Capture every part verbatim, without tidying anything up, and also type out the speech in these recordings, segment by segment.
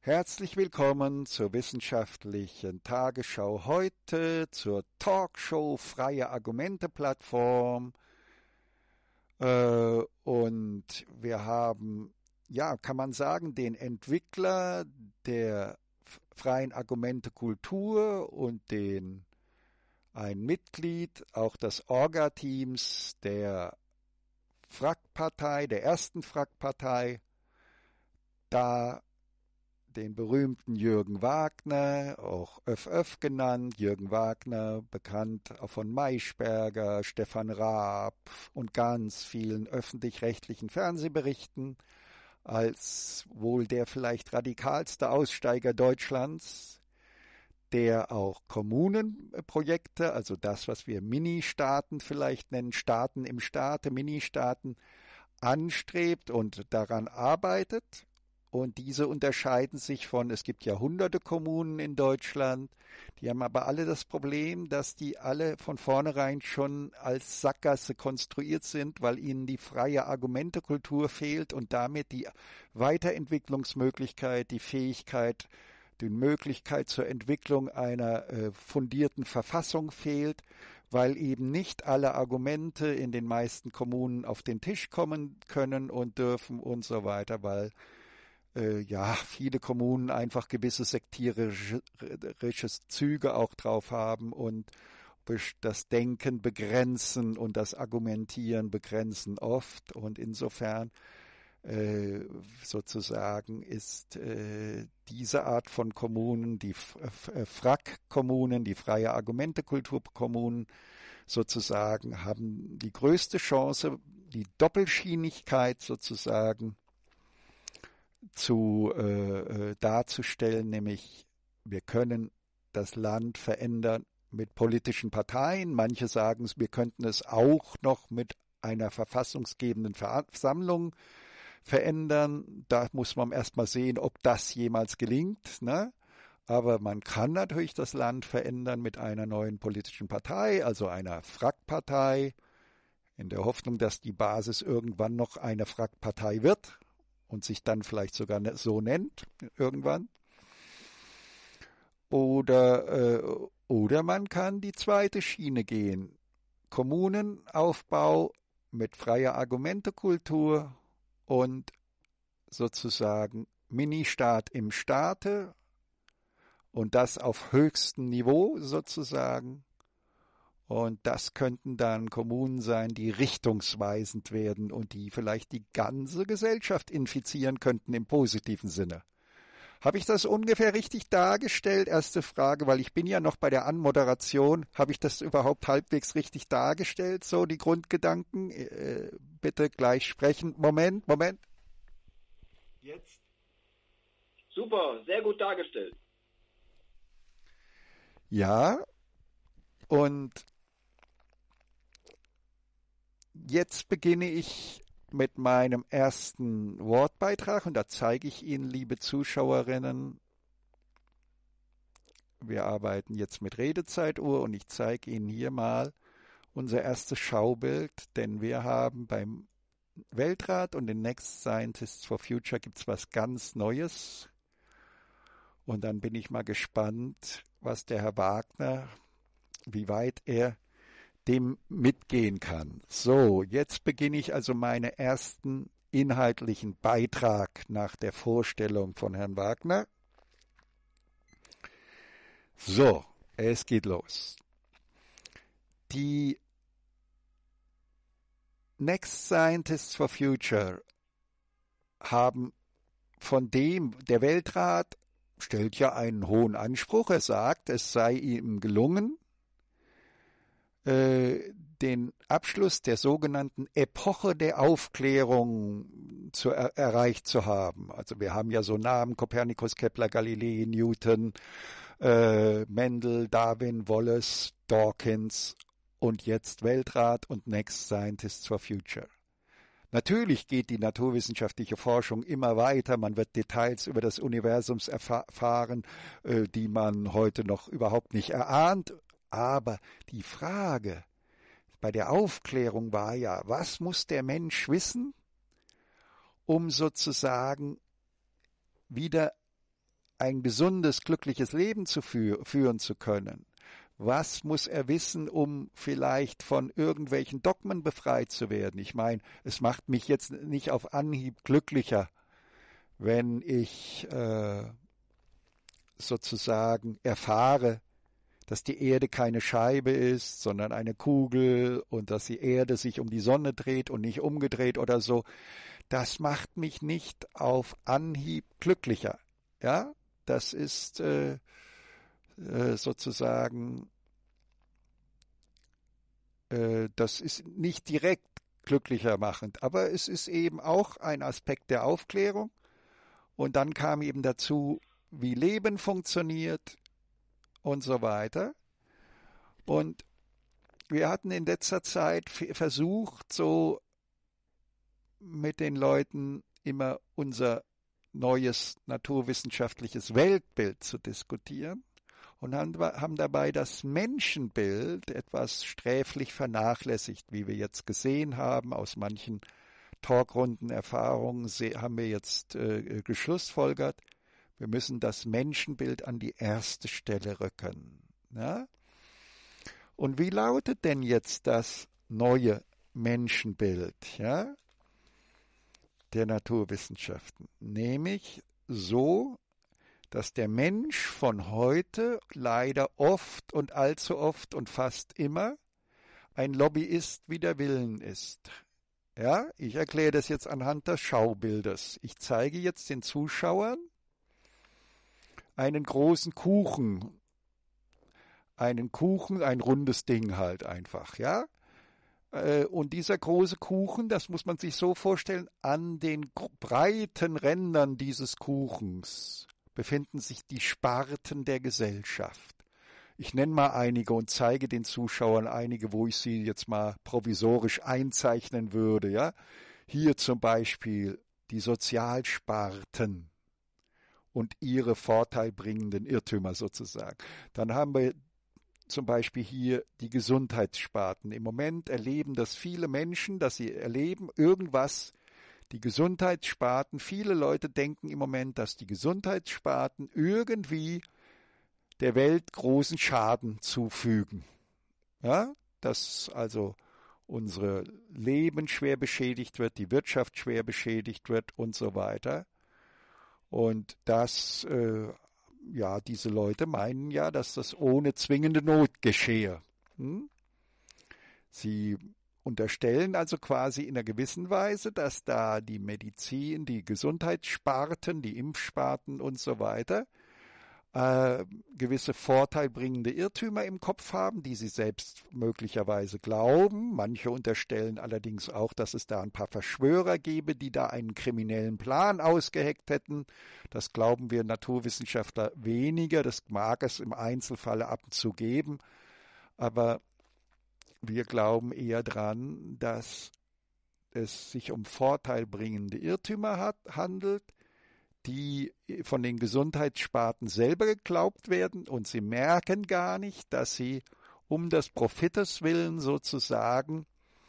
Herzlich willkommen zur wissenschaftlichen Tagesschau heute, zur Talkshow Freie Argumente Plattform. Äh, und wir haben, ja, kann man sagen, den Entwickler der freien Argumente Kultur und den ein Mitglied auch des Orga-Teams der F R A K-Partei, der ersten F R A K-Partei, da den berühmten Jürgen Wagner, auch Öff Öff genannt, Jürgen Wagner, bekannt auch von Maischberger, Stefan Raab und ganz vielen öffentlich-rechtlichen Fernsehberichten, als wohl der vielleicht radikalste Aussteiger Deutschlands, der auch Kommunenprojekte, also das, was wir Ministaaten vielleicht nennen, Staaten im Staate, Ministaaten, anstrebt und daran arbeitet. Und diese unterscheiden sich von, es gibt ja hunderte Kommunen in Deutschland, die haben aber alle das Problem, dass die alle von vornherein schon als Sackgasse konstruiert sind, weil ihnen die freie Argumentekultur fehlt und damit die Weiterentwicklungsmöglichkeit, die Fähigkeit, die Möglichkeit zur Entwicklung einer äh, fundierten Verfassung fehlt, weil eben nicht alle Argumente in den meisten Kommunen auf den Tisch kommen können und dürfen und so weiter, weil ja, viele Kommunen einfach gewisse sektierische Züge auch drauf haben und das Denken begrenzen und das Argumentieren begrenzen oft. Und insofern äh, sozusagen ist äh, diese Art von Kommunen, die F R A K-Kommunen, die freie Argumentekulturkommunen sozusagen, haben die größte Chance, die Doppelschienigkeit sozusagen zu äh, darzustellen, nämlich wir können das Land verändern mit politischen Parteien. Manche sagen es, wir könnten es auch noch mit einer verfassungsgebenden Versammlung verändern. Da muss man erstmal sehen, ob das jemals gelingt, ne? Aber man kann natürlich das Land verändern mit einer neuen politischen Partei, also einer F R A K-Partei, in der Hoffnung, dass die Basis irgendwann noch eine F R A K-Partei wird und sich dann vielleicht sogar so nennt, irgendwann. Oder, äh, oder man kann die zweite Schiene gehen. Kommunenaufbau mit freier Argumentekultur und sozusagen Ministaat im Staate und das auf höchstem Niveau sozusagen. Und das könnten dann Kommunen sein, die richtungsweisend werden und die vielleicht die ganze Gesellschaft infizieren könnten im positiven Sinne. Habe ich das ungefähr richtig dargestellt? Erste Frage, weil ich bin ja noch bei der Anmoderation. Habe ich das überhaupt halbwegs richtig dargestellt? So die Grundgedanken? Äh, bitte gleich sprechen. Moment, Moment. Jetzt. Super, sehr gut dargestellt. Ja, und jetzt beginne ich mit meinem ersten Wortbeitrag und da zeige ich Ihnen, liebe Zuschauerinnen, wir arbeiten jetzt mit Redezeituhr und ich zeige Ihnen hier mal unser erstes Schaubild, denn wir haben beim Weltrat und den Next Scientists for Future gibt es was ganz Neues und dann bin ich mal gespannt, was der Herr Wagner, wie weit er dem mitgehen kann. So, jetzt beginne ich also meinen ersten inhaltlichen Beitrag nach der Vorstellung von Herrn Wagner. So, es geht los. Die Next Scientists for Future haben von dem, der Weltrat stellt ja einen hohen Anspruch, er sagt, es sei ihm gelungen, den Abschluss der sogenannten Epoche der Aufklärung zu, er, erreicht zu haben. Also wir haben ja so Namen, Kopernikus, Kepler, Galilei, Newton, äh, Mendel, Darwin, Wallace, Dawkins und jetzt Weltrat und Next Scientists for Future. Natürlich geht die naturwissenschaftliche Forschung immer weiter, man wird Details über das Universum erfahren, äh, die man heute noch überhaupt nicht erahnt. Aber die Frage bei der Aufklärung war ja, was muss der Mensch wissen, um sozusagen wieder ein gesundes, glückliches Leben zu fü- führen zu können? Was muss er wissen, um vielleicht von irgendwelchen Dogmen befreit zu werden? Ich meine, es macht mich jetzt nicht auf Anhieb glücklicher, wenn ich äh, sozusagen erfahre, dass die Erde keine Scheibe ist, sondern eine Kugel und dass die Erde sich um die Sonne dreht und nicht umgedreht oder so. Das macht mich nicht auf Anhieb glücklicher. Ja, das ist äh, äh, sozusagen, äh, das ist nicht direkt glücklicher machend, aber es ist eben auch ein Aspekt der Aufklärung. Und dann kam eben dazu, wie Leben funktioniert und so weiter. Und wir hatten in letzter Zeit versucht, so mit den Leuten immer unser neues naturwissenschaftliches Weltbild zu diskutieren und haben dabei das Menschenbild etwas sträflich vernachlässigt, wie wir jetzt gesehen haben. Aus manchen Talkrunden Erfahrungen haben wir jetzt äh, geschlussfolgert, wir müssen das Menschenbild an die erste Stelle rücken. Ja? Und wie lautet denn jetzt das neue Menschenbild, ja, der Naturwissenschaften? Nämlich so, dass der Mensch von heute leider oft und allzu oft und fast immer ein Lobbyist wider Willen ist. Ja, ich erkläre das jetzt anhand des Schaubildes. Ich zeige jetzt den Zuschauern einen großen Kuchen. Einen Kuchen, ein rundes Ding halt einfach, ja. Und dieser große Kuchen, das muss man sich so vorstellen, an den breiten Rändern dieses Kuchens befinden sich die Sparten der Gesellschaft. Ich nenne mal einige und zeige den Zuschauern einige, wo ich sie jetzt mal provisorisch einzeichnen würde, ja. Hier zum Beispiel die Sozialsparten und ihre vorteilbringenden Irrtümer sozusagen. Dann haben wir zum Beispiel hier die Gesundheitssparten. Im Moment erleben das viele Menschen, dass sie erleben irgendwas, die Gesundheitssparten. Viele Leute denken im Moment, dass die Gesundheitssparten irgendwie der Welt großen Schaden zufügen. Ja, dass also unsere Leben schwer beschädigt wird, die Wirtschaft schwer beschädigt wird und so weiter. Und das äh, Ja, diese Leute meinen ja, dass das ohne zwingende Not geschehe. Hm? Sie unterstellen also quasi in einer gewissen Weise, dass da die Medizin, die Gesundheitssparten, die Impfsparten und so weiter äh, gewisse vorteilbringende Irrtümer im Kopf haben, die sie selbst möglicherweise glauben. Manche unterstellen allerdings auch, dass es da ein paar Verschwörer gäbe, die da einen kriminellen Plan ausgeheckt hätten. Das glauben wir Naturwissenschaftler weniger. Das mag es im Einzelfall ab und zu geben. Aber wir glauben eher dran, dass es sich um vorteilbringende Irrtümer hat, handelt, die von den Gesundheitssparten selber geglaubt werden und sie merken gar nicht, dass sie um des Profites willen sozusagen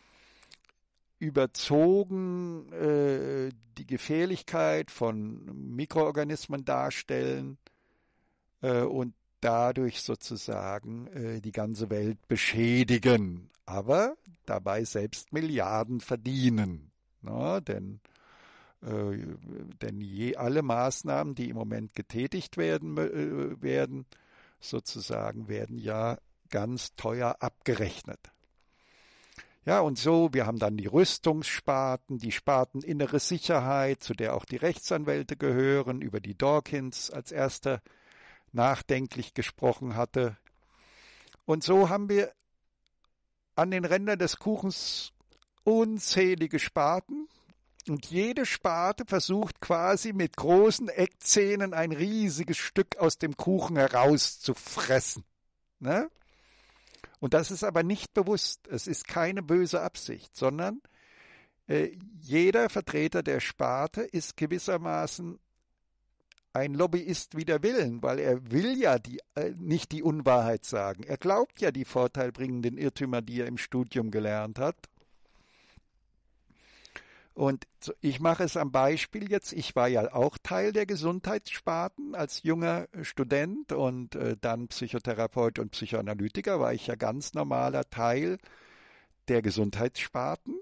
überzogen äh, die Gefährlichkeit von Mikroorganismen darstellen äh, und dadurch sozusagen äh, die ganze Welt beschädigen, aber dabei selbst Milliarden verdienen. Na, denn Äh, denn je, alle Maßnahmen, die im Moment getätigt werden, äh, werden, sozusagen, werden ja ganz teuer abgerechnet. Ja, und so, wir haben dann die Rüstungssparten, die Sparten innere Sicherheit, zu der auch die Rechtsanwälte gehören, über die Dawkins als erster nachdenklich gesprochen hatte. Und so haben wir an den Rändern des Kuchens unzählige Sparten. Und jede Sparte versucht quasi mit großen Eckzähnen ein riesiges Stück aus dem Kuchen herauszufressen. Ne? Und das ist aber nicht bewusst. Es ist keine böse Absicht, sondern äh, jeder Vertreter der Sparte ist gewissermaßen ein Lobbyist wider Willen, weil er will ja die, äh, nicht die Unwahrheit sagen. Er glaubt ja die vorteilbringenden Irrtümer, die er im Studium gelernt hat. Und ich mache es am Beispiel jetzt, ich war ja auch Teil der Gesundheitssparten als junger Student und äh, dann Psychotherapeut und Psychoanalytiker, war ich ja ganz normaler Teil der Gesundheitssparten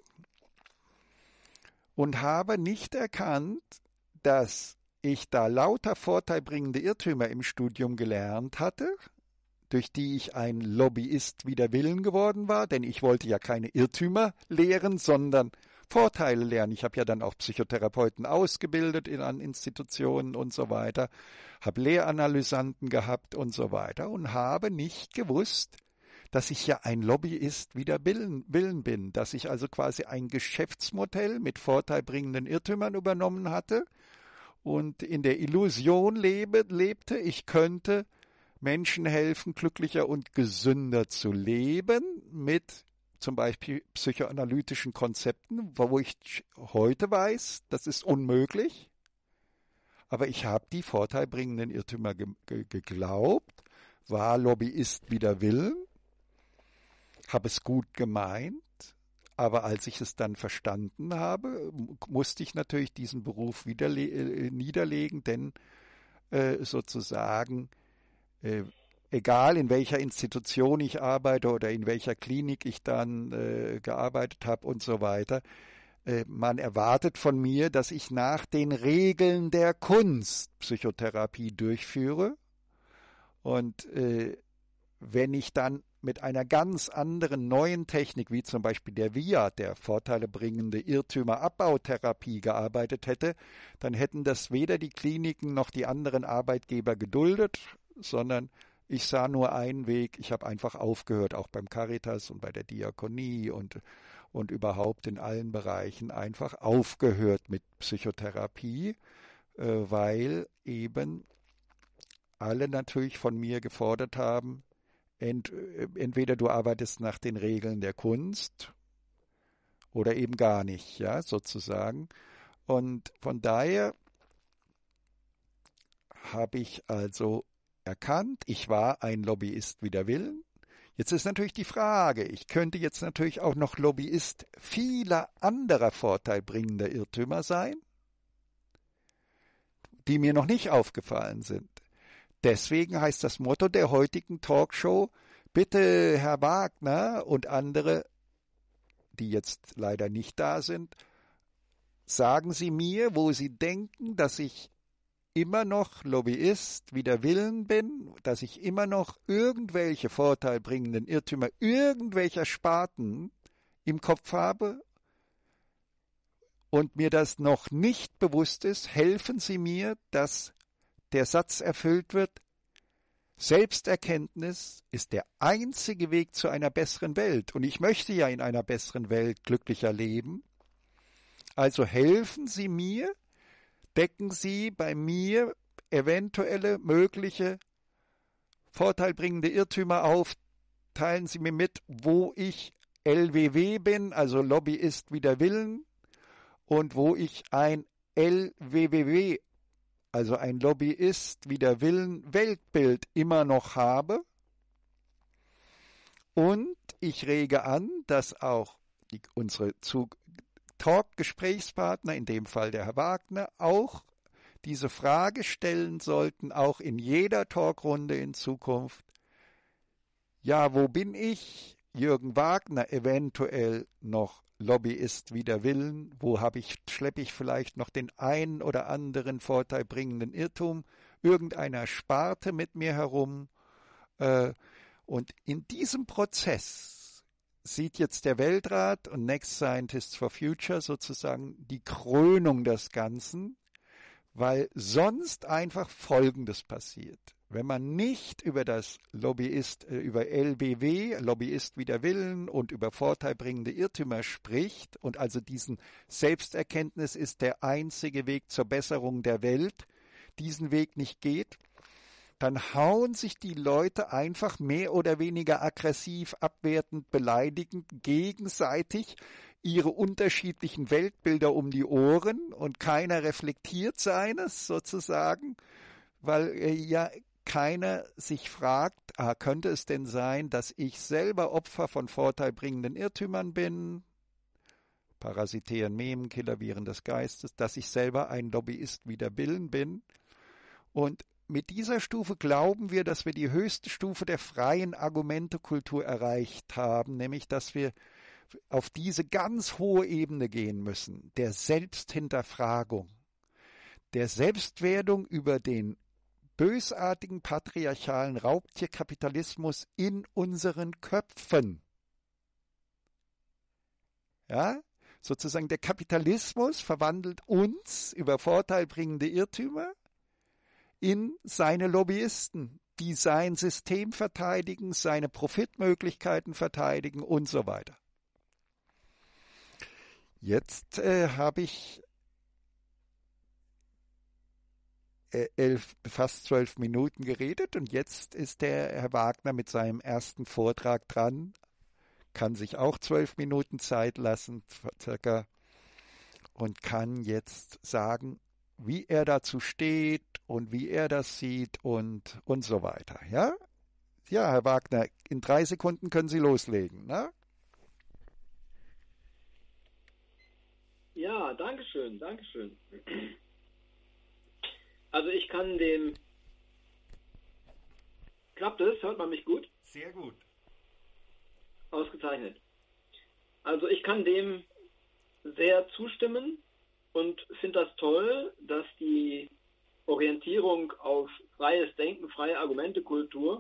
und habe nicht erkannt, dass ich da lauter vorteilbringende Irrtümer im Studium gelernt hatte, durch die ich ein Lobbyist wider Willen geworden war, denn ich wollte ja keine Irrtümer lehren, sondern Vorteile lernen. Ich habe ja dann auch Psychotherapeuten ausgebildet in, an Institutionen und so weiter, habe Lehranalysanten gehabt und so weiter und habe nicht gewusst, dass ich ja ein Lobbyist wider Willen, Willen bin, dass ich also quasi ein Geschäftsmodell mit vorteilbringenden Irrtümern übernommen hatte und in der Illusion lebe, lebte, ich könnte Menschen helfen, glücklicher und gesünder zu leben mit zum Beispiel psychoanalytischen Konzepten, wo ich heute weiß, das ist unmöglich. Aber ich habe die vorteilbringenden Irrtümer ge ge geglaubt, war Lobbyist wider Willen, habe es gut gemeint, aber als ich es dann verstanden habe, musste ich natürlich diesen Beruf wieder äh, niederlegen, denn äh, sozusagen äh, egal in welcher Institution ich arbeite oder in welcher Klinik ich dann äh, gearbeitet habe und so weiter, äh, man erwartet von mir, dass ich nach den Regeln der Kunst Psychotherapie durchführe. Und äh, wenn ich dann mit einer ganz anderen neuen Technik, wie zum Beispiel der V I A, der Vorteile bringende Irrtümerabbau-Therapie, gearbeitet hätte, dann hätten das weder die Kliniken noch die anderen Arbeitgeber geduldet, sondern ich sah nur einen Weg, ich habe einfach aufgehört, auch beim Caritas und bei der Diakonie und, und überhaupt in allen Bereichen einfach aufgehört mit Psychotherapie, äh, weil eben alle natürlich von mir gefordert haben, ent, entweder du arbeitest nach den Regeln der Kunst oder eben gar nicht, ja, sozusagen. Und von daher habe ich also erkannt, ich war ein Lobbyist wider Willen. Jetzt ist natürlich die Frage, ich könnte jetzt natürlich auch noch Lobbyist vieler anderer vorteilbringender Irrtümer sein, die mir noch nicht aufgefallen sind. Deswegen heißt das Motto der heutigen Talkshow, bitte Herr Wagner und andere, die jetzt leider nicht da sind, sagen Sie mir, wo Sie denken, dass ich immer noch Lobbyist wider Willen bin, dass ich immer noch irgendwelche vorteilbringenden Irrtümer irgendwelcher Sparten im Kopf habe und mir das noch nicht bewusst ist, helfen Sie mir, dass der Satz erfüllt wird, Selbsterkenntnis ist der einzige Weg zu einer besseren Welt. Und ich möchte ja in einer besseren Welt glücklicher leben. Also helfen Sie mir, decken Sie bei mir eventuelle mögliche vorteilbringende Irrtümer auf, teilen Sie mir mit, wo ich L W W bin, also Lobbyist wider Willen, und wo ich ein L W W W, also ein Lobbyist wider Willen Weltbild immer noch habe. Und ich rege an, dass auch die, unsere Zug Talk-Gesprächspartner, in dem Fall der Herr Wagner, auch diese Frage stellen sollten, auch in jeder Talkrunde in Zukunft. Ja, wo bin ich, Jürgen Wagner, eventuell noch Lobbyist wider Willen? Wo habe ich, schleppe ich vielleicht noch den einen oder anderen vorteilbringenden Irrtum irgendeiner Sparte mit mir herum? Und in diesem Prozess sieht jetzt der Weltrat und Next Scientists for Future sozusagen die Krönung des Ganzen, weil sonst einfach Folgendes passiert. Wenn man nicht über das Lobbyist, über L W W, Lobbyist wider Willen und über vorteilbringende Irrtümer spricht und also diesen Selbsterkenntnis ist der einzige Weg zur Besserung der Welt, diesen Weg nicht geht, dann hauen sich die Leute einfach mehr oder weniger aggressiv, abwertend, beleidigend gegenseitig ihre unterschiedlichen Weltbilder um die Ohren und keiner reflektiert seines sozusagen, weil äh, ja keiner sich fragt, ah, könnte es denn sein, dass ich selber Opfer von vorteilbringenden Irrtümern bin? parasitären Memenkiller, Viren des Geistes, dass ich selber ein Lobbyist wider Willen bin. Und mit dieser Stufe glauben wir, dass wir die höchste Stufe der freien Argumentekultur erreicht haben, nämlich dass wir auf diese ganz hohe Ebene gehen müssen, der Selbsthinterfragung, der Selbstwerdung über den bösartigen patriarchalen Raubtierkapitalismus in unseren Köpfen. Ja, sozusagen der Kapitalismus verwandelt uns über vorteilbringende Irrtümer in seine Lobbyisten, die sein System verteidigen, seine Profitmöglichkeiten verteidigen und so weiter. Jetzt äh, habe ich äh, elf, fast zwölf Minuten geredet und jetzt ist der Herr Wagner mit seinem ersten Vortrag dran, kann sich auch zwölf Minuten Zeit lassen, circa, und kann jetzt sagen, wie er dazu steht und wie er das sieht und, und so weiter. Ja? Ja, Herr Wagner, in drei Sekunden können Sie loslegen, ne? Ja, danke schön, danke schön. Also ich kann dem... Klappt es? Hört man mich gut? Sehr gut. Ausgezeichnet. Also ich kann dem sehr zustimmen und finde das toll, dass die Orientierung auf freies Denken, freie Argumentekultur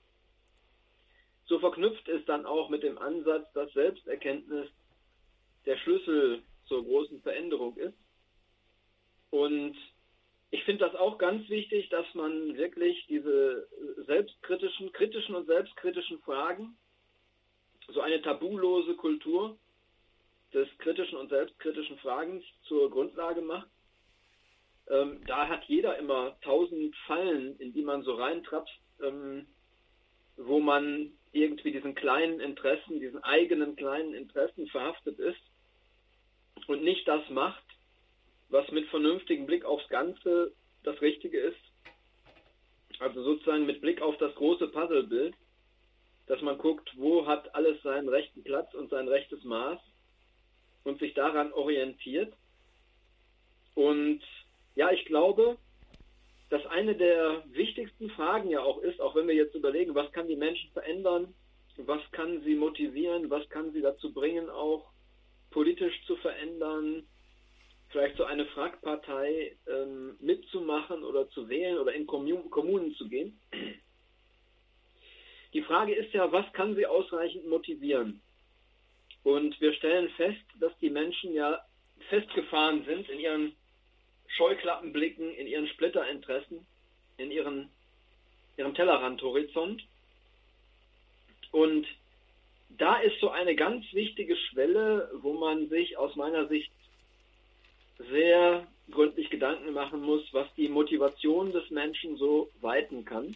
so verknüpft ist dann auch mit dem Ansatz, dass Selbsterkenntnis der Schlüssel zur großen Veränderung ist. Und ich finde das auch ganz wichtig, dass man wirklich diese selbstkritischen, kritischen und selbstkritischen Fragen, so eine tabulose Kultur des kritischen und selbstkritischen Fragens zur Grundlage macht. Ähm, da hat jeder immer tausend Fallen, in die man so reintrappt, ähm, wo man irgendwie diesen kleinen Interessen, diesen eigenen kleinen Interessen verhaftet ist und nicht das macht, was mit vernünftigem Blick aufs Ganze das Richtige ist. Also sozusagen mit Blick auf das große Puzzlebild, dass man guckt, wo hat alles seinen rechten Platz und sein rechtes Maß und sich daran orientiert. Und ja, ich glaube, dass eine der wichtigsten Fragen ja auch ist, auch wenn wir jetzt überlegen, was kann die Menschen verändern, was kann sie motivieren, was kann sie dazu bringen, auch politisch zu verändern, vielleicht so eine Frackpartei ähm, mitzumachen oder zu wählen oder in Kommun- Kommunen zu gehen. Die Frage ist ja, was kann sie ausreichend motivieren? Und wir stellen fest, dass die Menschen ja festgefahren sind in ihren Scheuklappenblicken, in ihren Splitterinteressen, in ihren, ihrem Tellerrandhorizont. Und da ist so eine ganz wichtige Schwelle, wo man sich aus meiner Sicht sehr gründlich Gedanken machen muss, was die Motivation des Menschen so weiten kann.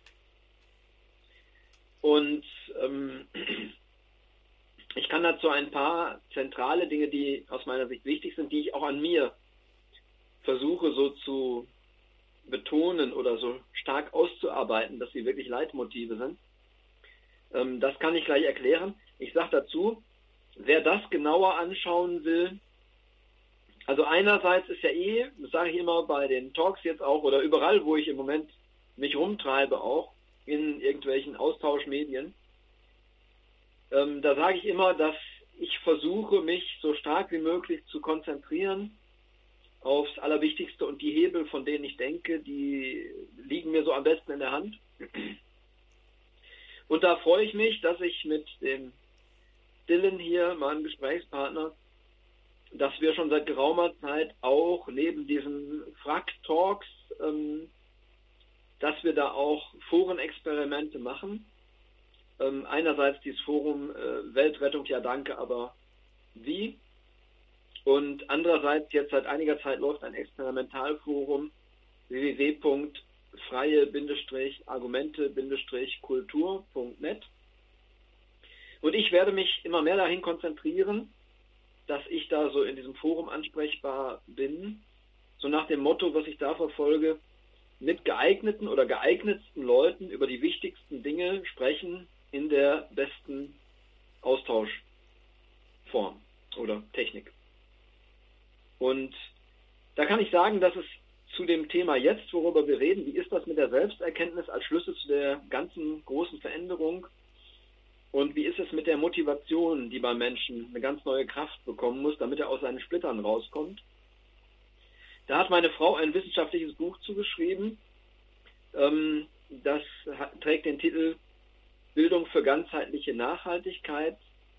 Und ähm, ich kann dazu ein paar zentrale Dinge, die aus meiner Sicht wichtig sind, die ich auch an mir versuche so zu betonen oder so stark auszuarbeiten, dass sie wirklich Leitmotive sind. Ähm, das kann ich gleich erklären. Ich sage dazu, wer das genauer anschauen will, also einerseits ist ja eh, das sage ich immer bei den Talks jetzt auch oder überall, wo ich im Moment mich rumtreibe auch, in irgendwelchen Austauschmedien, ähm, da sage ich immer, dass ich versuche, mich so stark wie möglich zu konzentrieren aufs Allerwichtigste und die Hebel, von denen ich denke, die liegen mir so am besten in der Hand. Und da freue ich mich, dass ich mit dem Dylan hier, meinem Gesprächspartner, dass wir schon seit geraumer Zeit auch neben diesen Frack-Talks, ähm, dass wir da auch Forenexperimente machen. Ähm, einerseits dieses Forum äh, Weltrettung, ja danke, aber wie? Und andererseits jetzt seit einiger Zeit läuft ein Experimentalforum w w w punkt freie Argumente Kultur punkt net. Und ich werde mich immer mehr dahin konzentrieren, dass ich da so in diesem Forum ansprechbar bin, so nach dem Motto, was ich da verfolge, mit geeigneten oder geeignetsten Leuten über die wichtigsten Dinge sprechen in der besten Austauschform. oder Technik. Und da kann ich sagen, dass es zu dem Thema jetzt, worüber wir reden, wie ist das mit der Selbsterkenntnis als Schlüssel zu der ganzen großen Veränderung und wie ist es mit der Motivation, die beim Menschen eine ganz neue Kraft bekommen muss, damit er aus seinen Splittern rauskommt. Da hat meine Frau ein wissenschaftliches Buch zugeschrieben, ähm, das hat, trägt den Titel Bildung für ganzheitliche Nachhaltigkeit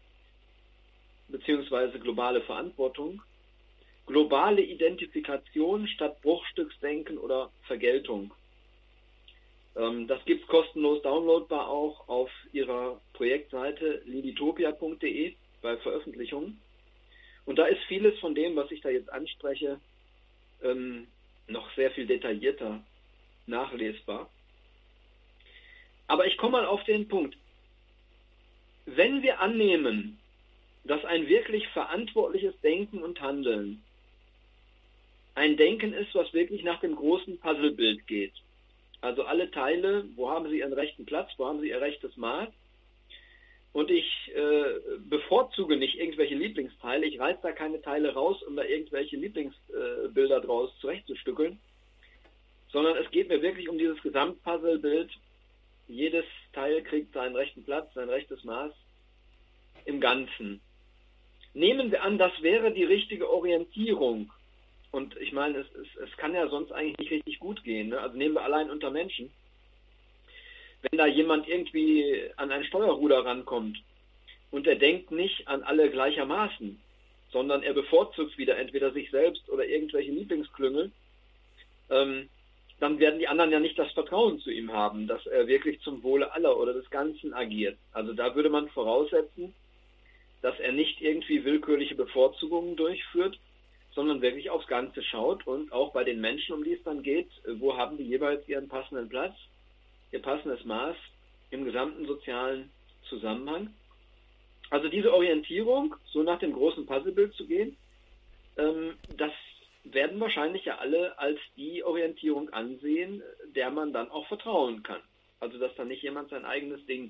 bzw. globale Verantwortung. Globale Identifikation statt Bruchstücksdenken oder Vergeltung. Ähm, das gibt es kostenlos downloadbar auch auf ihrer Projektseite liditopia punkt de bei Veröffentlichungen. Und da ist vieles von dem, was ich da jetzt anspreche, ähm, noch sehr viel detaillierter nachlesbar. Aber ich komme mal auf den Punkt. Wenn wir annehmen, dass ein wirklich verantwortliches Denken und Handeln ein Denken ist, was wirklich nach dem großen Puzzlebild geht. Also alle Teile, wo haben sie ihren rechten Platz, wo haben sie ihr rechtes Maß. Und ich äh, bevorzuge nicht irgendwelche Lieblingsteile, ich reiße da keine Teile raus, um da irgendwelche Lieblingsbilder äh, draus zurechtzustückeln, sondern es geht mir wirklich um dieses Gesamtpuzzlebild. Jedes Teil kriegt seinen rechten Platz, sein rechtes Maß im Ganzen. Nehmen wir an, das wäre die richtige Orientierung. Und ich meine, es, es, es kann ja sonst eigentlich nicht richtig gut gehen. Ne? Also nehmen wir allein unter Menschen. Wenn da jemand irgendwie an ein Steuerruder rankommt und er denkt nicht an alle gleichermaßen, sondern er bevorzugt wieder entweder sich selbst oder irgendwelche Lieblingsklüngel, ähm, dann werden die anderen ja nicht das Vertrauen zu ihm haben, dass er wirklich zum Wohle aller oder des Ganzen agiert. Also da würde man voraussetzen, dass er nicht irgendwie willkürliche Bevorzugungen durchführt, sondern wirklich aufs Ganze schaut und auch bei den Menschen, um die es dann geht, wo haben die jeweils ihren passenden Platz, ihr passendes Maß im gesamten sozialen Zusammenhang. Also diese Orientierung, so nach dem großen Puzzlebild zu gehen, ähm, das werden wahrscheinlich ja alle als die Orientierung ansehen, der man dann auch vertrauen kann. Also dass dann nicht jemand sein eigenes Ding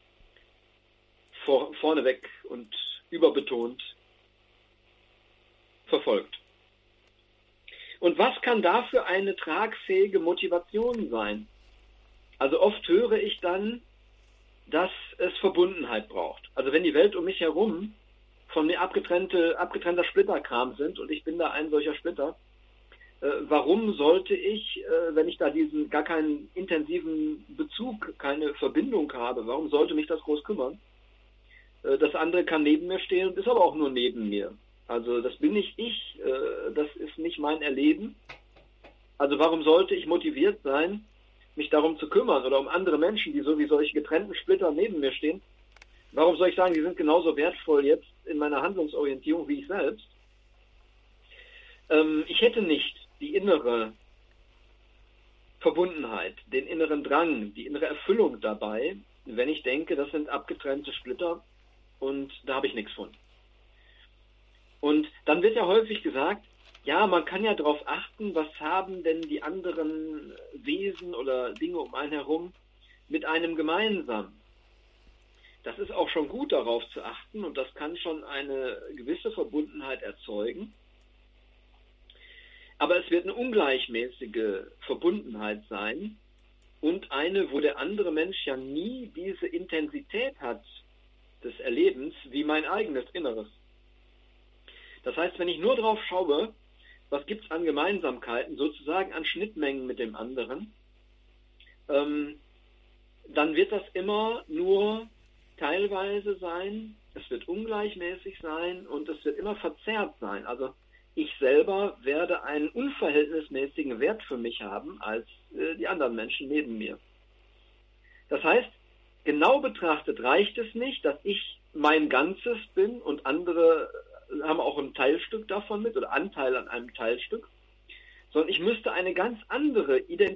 vor, vorneweg und überbetont verfolgt. Und was kann dafür eine tragfähige Motivation sein? Also oft höre ich dann, dass es Verbundenheit braucht. Also wenn die Welt um mich herum von mir abgetrennte, abgetrennter Splitterkram sind und ich bin da ein solcher Splitter, äh, warum sollte ich, äh, wenn ich da diesen gar keinen intensiven Bezug, keine Verbindung habe, warum sollte mich das groß kümmern? Äh, das andere kann neben mir stehen und ist aber auch nur neben mir. Also das bin nicht ich, äh, das ist nicht mein Erleben. Also warum sollte ich motiviert sein, mich darum zu kümmern oder um andere Menschen, die so wie solche getrennten Splitter neben mir stehen? Warum soll ich sagen, die sind genauso wertvoll jetzt in meiner Handlungsorientierung wie ich selbst? Ähm, ich hätte nicht die innere Verbundenheit, den inneren Drang, die innere Erfüllung dabei, wenn ich denke, das sind abgetrennte Splitter und da habe ich nichts von. Und dann wird ja häufig gesagt, ja, man kann ja darauf achten, was haben denn die anderen Wesen oder Dinge um einen herum mit einem gemeinsam. Das ist auch schon gut, darauf zu achten und das kann schon eine gewisse Verbundenheit erzeugen. Aber es wird eine ungleichmäßige Verbundenheit sein und eine, wo der andere Mensch ja nie diese Intensität hat des Erlebens wie mein eigenes Inneres. Das heißt, wenn ich nur drauf schaue, was gibt es an Gemeinsamkeiten, sozusagen an Schnittmengen mit dem anderen, ähm, dann wird das immer nur teilweise sein, es wird ungleichmäßig sein und es wird immer verzerrt sein. Also ich selber werde einen unverhältnismäßigen Wert für mich haben als äh, die anderen Menschen neben mir. Das heißt, genau betrachtet reicht es nicht, dass ich mein Ganzes bin und andere haben auch ein Teilstück davon mit oder Anteil an einem Teilstück, sondern ich müsste eine ganz andere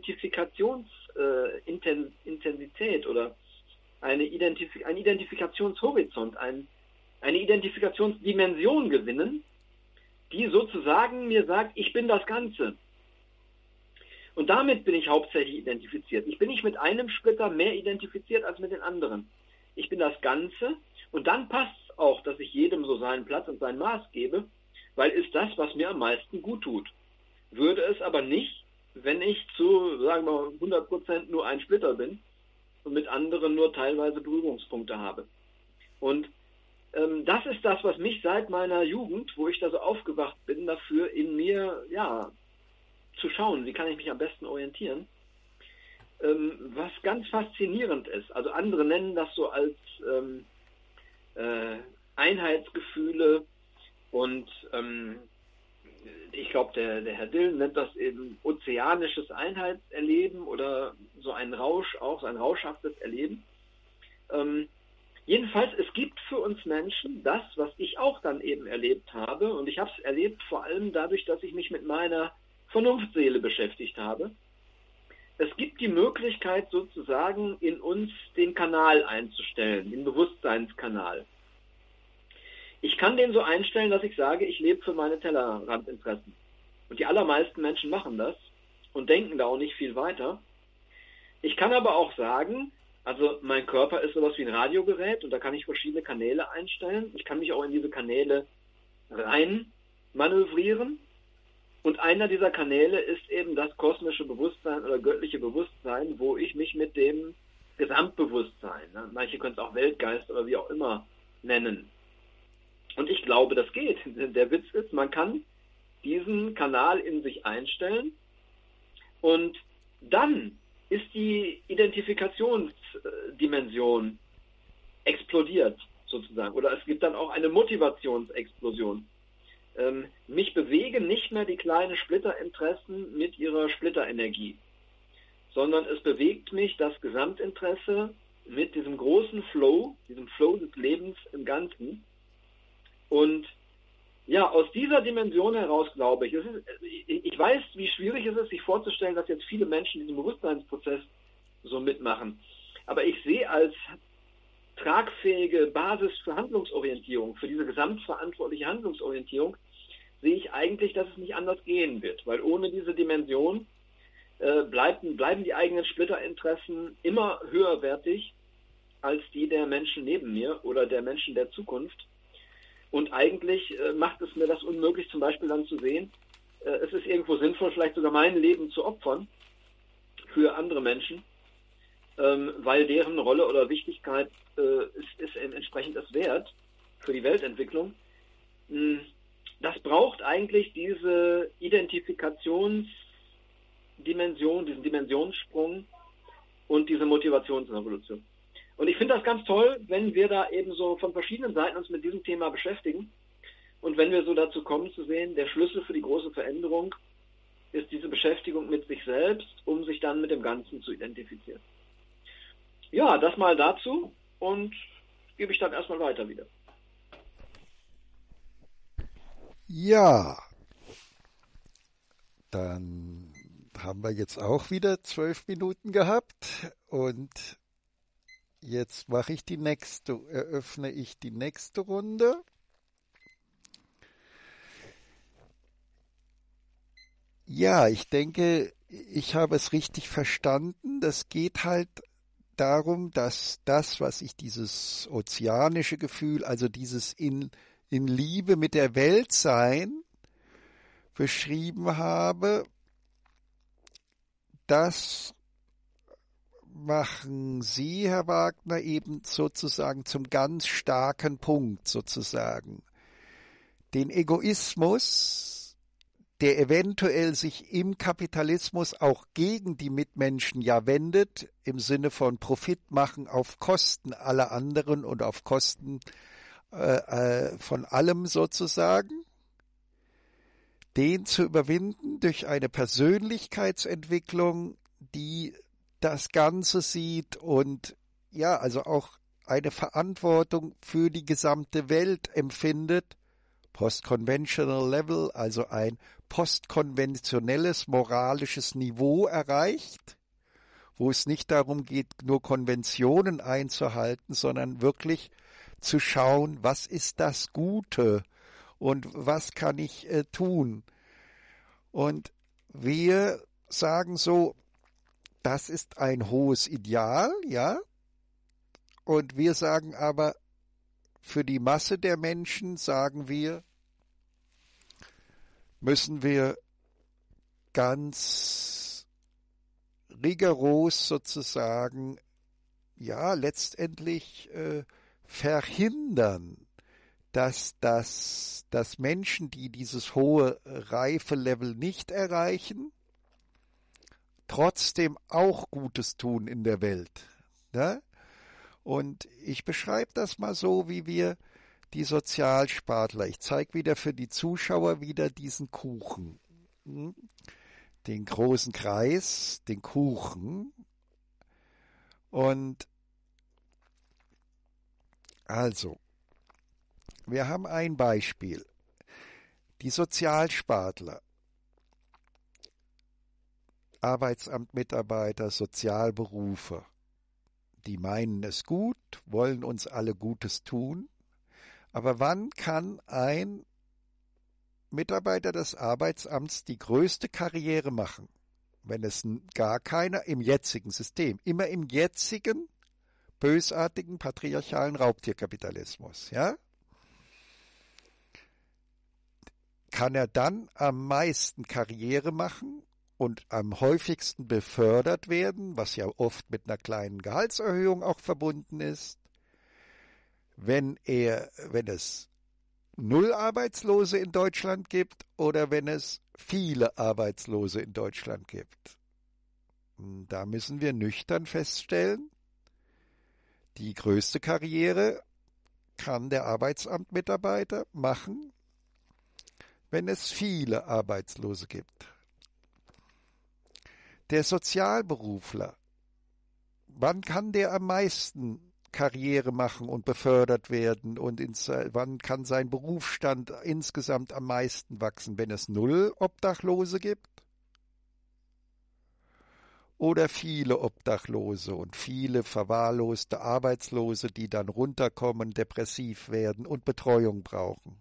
Identifikationsintensität äh, oder eine Identif- ein Identifikationshorizont, ein, eine Identifikationsdimension gewinnen, die sozusagen mir sagt, ich bin das Ganze. Und damit bin ich hauptsächlich identifiziert. Ich bin nicht mit einem Splitter mehr identifiziert als mit den anderen. Ich bin das Ganze und dann passt es das auch, dass ich jedem so seinen Platz und sein Maß gebe, weil ist das, was mir am meisten gut tut. Würde es aber nicht, wenn ich zu, sagen wir, hundert Prozent nur ein Splitter bin und mit anderen nur teilweise Berührungspunkte habe. Und ähm, das ist das, was mich seit meiner Jugend, wo ich da so aufgewacht bin, dafür in mir, ja, zu schauen, wie kann ich mich am besten orientieren, ähm, was ganz faszinierend ist. Also andere nennen das so als ähm, äh, Einheitsgefühle und ähm, ich glaube, der, der Herr Dillon nennt das eben ozeanisches Einheitserleben oder so ein Rausch, auch so ein rauschhaftes Erleben. Ähm, jedenfalls, es gibt für uns Menschen das, was ich auch dann eben erlebt habe, und ich habe es erlebt vor allem dadurch, dass ich mich mit meiner Vernunftseele beschäftigt habe. Es gibt die Möglichkeit sozusagen in uns den Kanal einzustellen, den Bewusstseinskanal. Ich kann den so einstellen, dass ich sage, ich lebe für meine Tellerrandinteressen. Und die allermeisten Menschen machen das und denken da auch nicht viel weiter. Ich kann aber auch sagen, also mein Körper ist sowas wie ein Radiogerät und da kann ich verschiedene Kanäle einstellen. Ich kann mich auch in diese Kanäle rein manövrieren. Und einer dieser Kanäle ist eben das kosmische Bewusstsein oder göttliche Bewusstsein, wo ich mich mit dem Gesamtbewusstsein, ne, manche können es auch Weltgeist oder wie auch immer nennen. Und ich glaube, das geht. Der Witz ist, man kann diesen Kanal in sich einstellen und dann ist die Identifikationsdimension explodiert sozusagen. Oder es gibt dann auch eine Motivationsexplosion. Ähm, mich bewegen nicht mehr die kleinen Splitterinteressen mit ihrer Splitterenergie, sondern es bewegt mich das Gesamtinteresse mit diesem großen Flow, diesem Flow des Lebens im Ganzen. Und ja, aus dieser Dimension heraus glaube ich, es ist, ich weiß, wie schwierig es ist, sich vorzustellen, dass jetzt viele Menschen diesen Bewusstseinsprozess so mitmachen. Aber ich sehe als tragfähige Basis für Handlungsorientierung, für diese gesamtverantwortliche Handlungsorientierung, sehe ich eigentlich, dass es nicht anders gehen wird. Weil ohne diese Dimension äh, bleiben, bleiben die eigenen Splitterinteressen immer höherwertig als die der Menschen neben mir oder der Menschen der Zukunft. Und eigentlich äh, macht es mir das unmöglich, zum Beispiel dann zu sehen, äh, es ist irgendwo sinnvoll, vielleicht sogar mein Leben zu opfern für andere Menschen, ähm, weil deren Rolle oder Wichtigkeit äh, ist, ist entsprechend es wert für die Weltentwicklung. Das braucht eigentlich diese Identifikationsdimension, diesen Dimensionssprung und diese Motivationsrevolution. Und ich finde das ganz toll, wenn wir da eben so von verschiedenen Seiten uns mit diesem Thema beschäftigen und wenn wir so dazu kommen zu sehen, der Schlüssel für die große Veränderung ist diese Beschäftigung mit sich selbst, um sich dann mit dem Ganzen zu identifizieren. Ja, das mal dazu und gebe ich dann erstmal weiter wieder. Ja, dann haben wir jetzt auch wieder zwölf Minuten gehabt und jetzt mache ich die nächste, eröffne ich die nächste Runde. Ja, ich denke, ich habe es richtig verstanden. Das geht halt darum, dass das, was ich dieses ozeanische Gefühl, also dieses in, in Liebe mit der Welt sein, beschrieben habe, das machen Sie, Herr Wagner, eben sozusagen zum ganz starken Punkt sozusagen. Den Egoismus, der eventuell sich im Kapitalismus auch gegen die Mitmenschen ja wendet, im Sinne von Profit machen auf Kosten aller anderen und auf Kosten äh, äh, von allem sozusagen, den zu überwinden durch eine Persönlichkeitsentwicklung, die das Ganze sieht und ja, also auch eine Verantwortung für die gesamte Welt empfindet, post-conventional level, also ein postkonventionelles moralisches Niveau erreicht, wo es nicht darum geht, nur Konventionen einzuhalten, sondern wirklich zu schauen, was ist das Gute und was kann ich äh, tun. Und wir sagen so, das ist ein hohes Ideal, ja, und wir sagen aber, für die Masse der Menschen, sagen wir, müssen wir ganz rigoros sozusagen, ja, letztendlich äh, verhindern, dass, das, dass Menschen, die dieses hohe Reifelevel nicht erreichen, trotzdem auch Gutes tun in der Welt. Ne? Und ich beschreibe das mal so, wie wir die Sozialspartler, ich zeige wieder für die Zuschauer wieder diesen Kuchen, den großen Kreis, den Kuchen. Und also, wir haben ein Beispiel. Die Sozialspartler, Arbeitsamtmitarbeiter, Sozialberufe, die meinen es gut, wollen uns alle Gutes tun. Aber wann kann ein Mitarbeiter des Arbeitsamts die größte Karriere machen? Wenn es gar keiner im jetzigen System, immer im jetzigen bösartigen patriarchalen Raubtierkapitalismus, ja? Kann er dann am meisten Karriere machen und am häufigsten befördert werden, was ja oft mit einer kleinen Gehaltserhöhung auch verbunden ist, wenn er, wenn es null Arbeitslose in Deutschland gibt oder wenn es viele Arbeitslose in Deutschland gibt. Da müssen wir nüchtern feststellen, die größte Karriere kann der Arbeitsamtmitarbeiter machen, wenn es viele Arbeitslose gibt. Der Sozialberufler, wann kann der am meisten Karriere machen und befördert werden und ins, wann kann sein Berufsstand insgesamt am meisten wachsen, wenn es null Obdachlose gibt oder viele Obdachlose und viele verwahrloste Arbeitslose, die dann runterkommen, depressiv werden und Betreuung brauchen.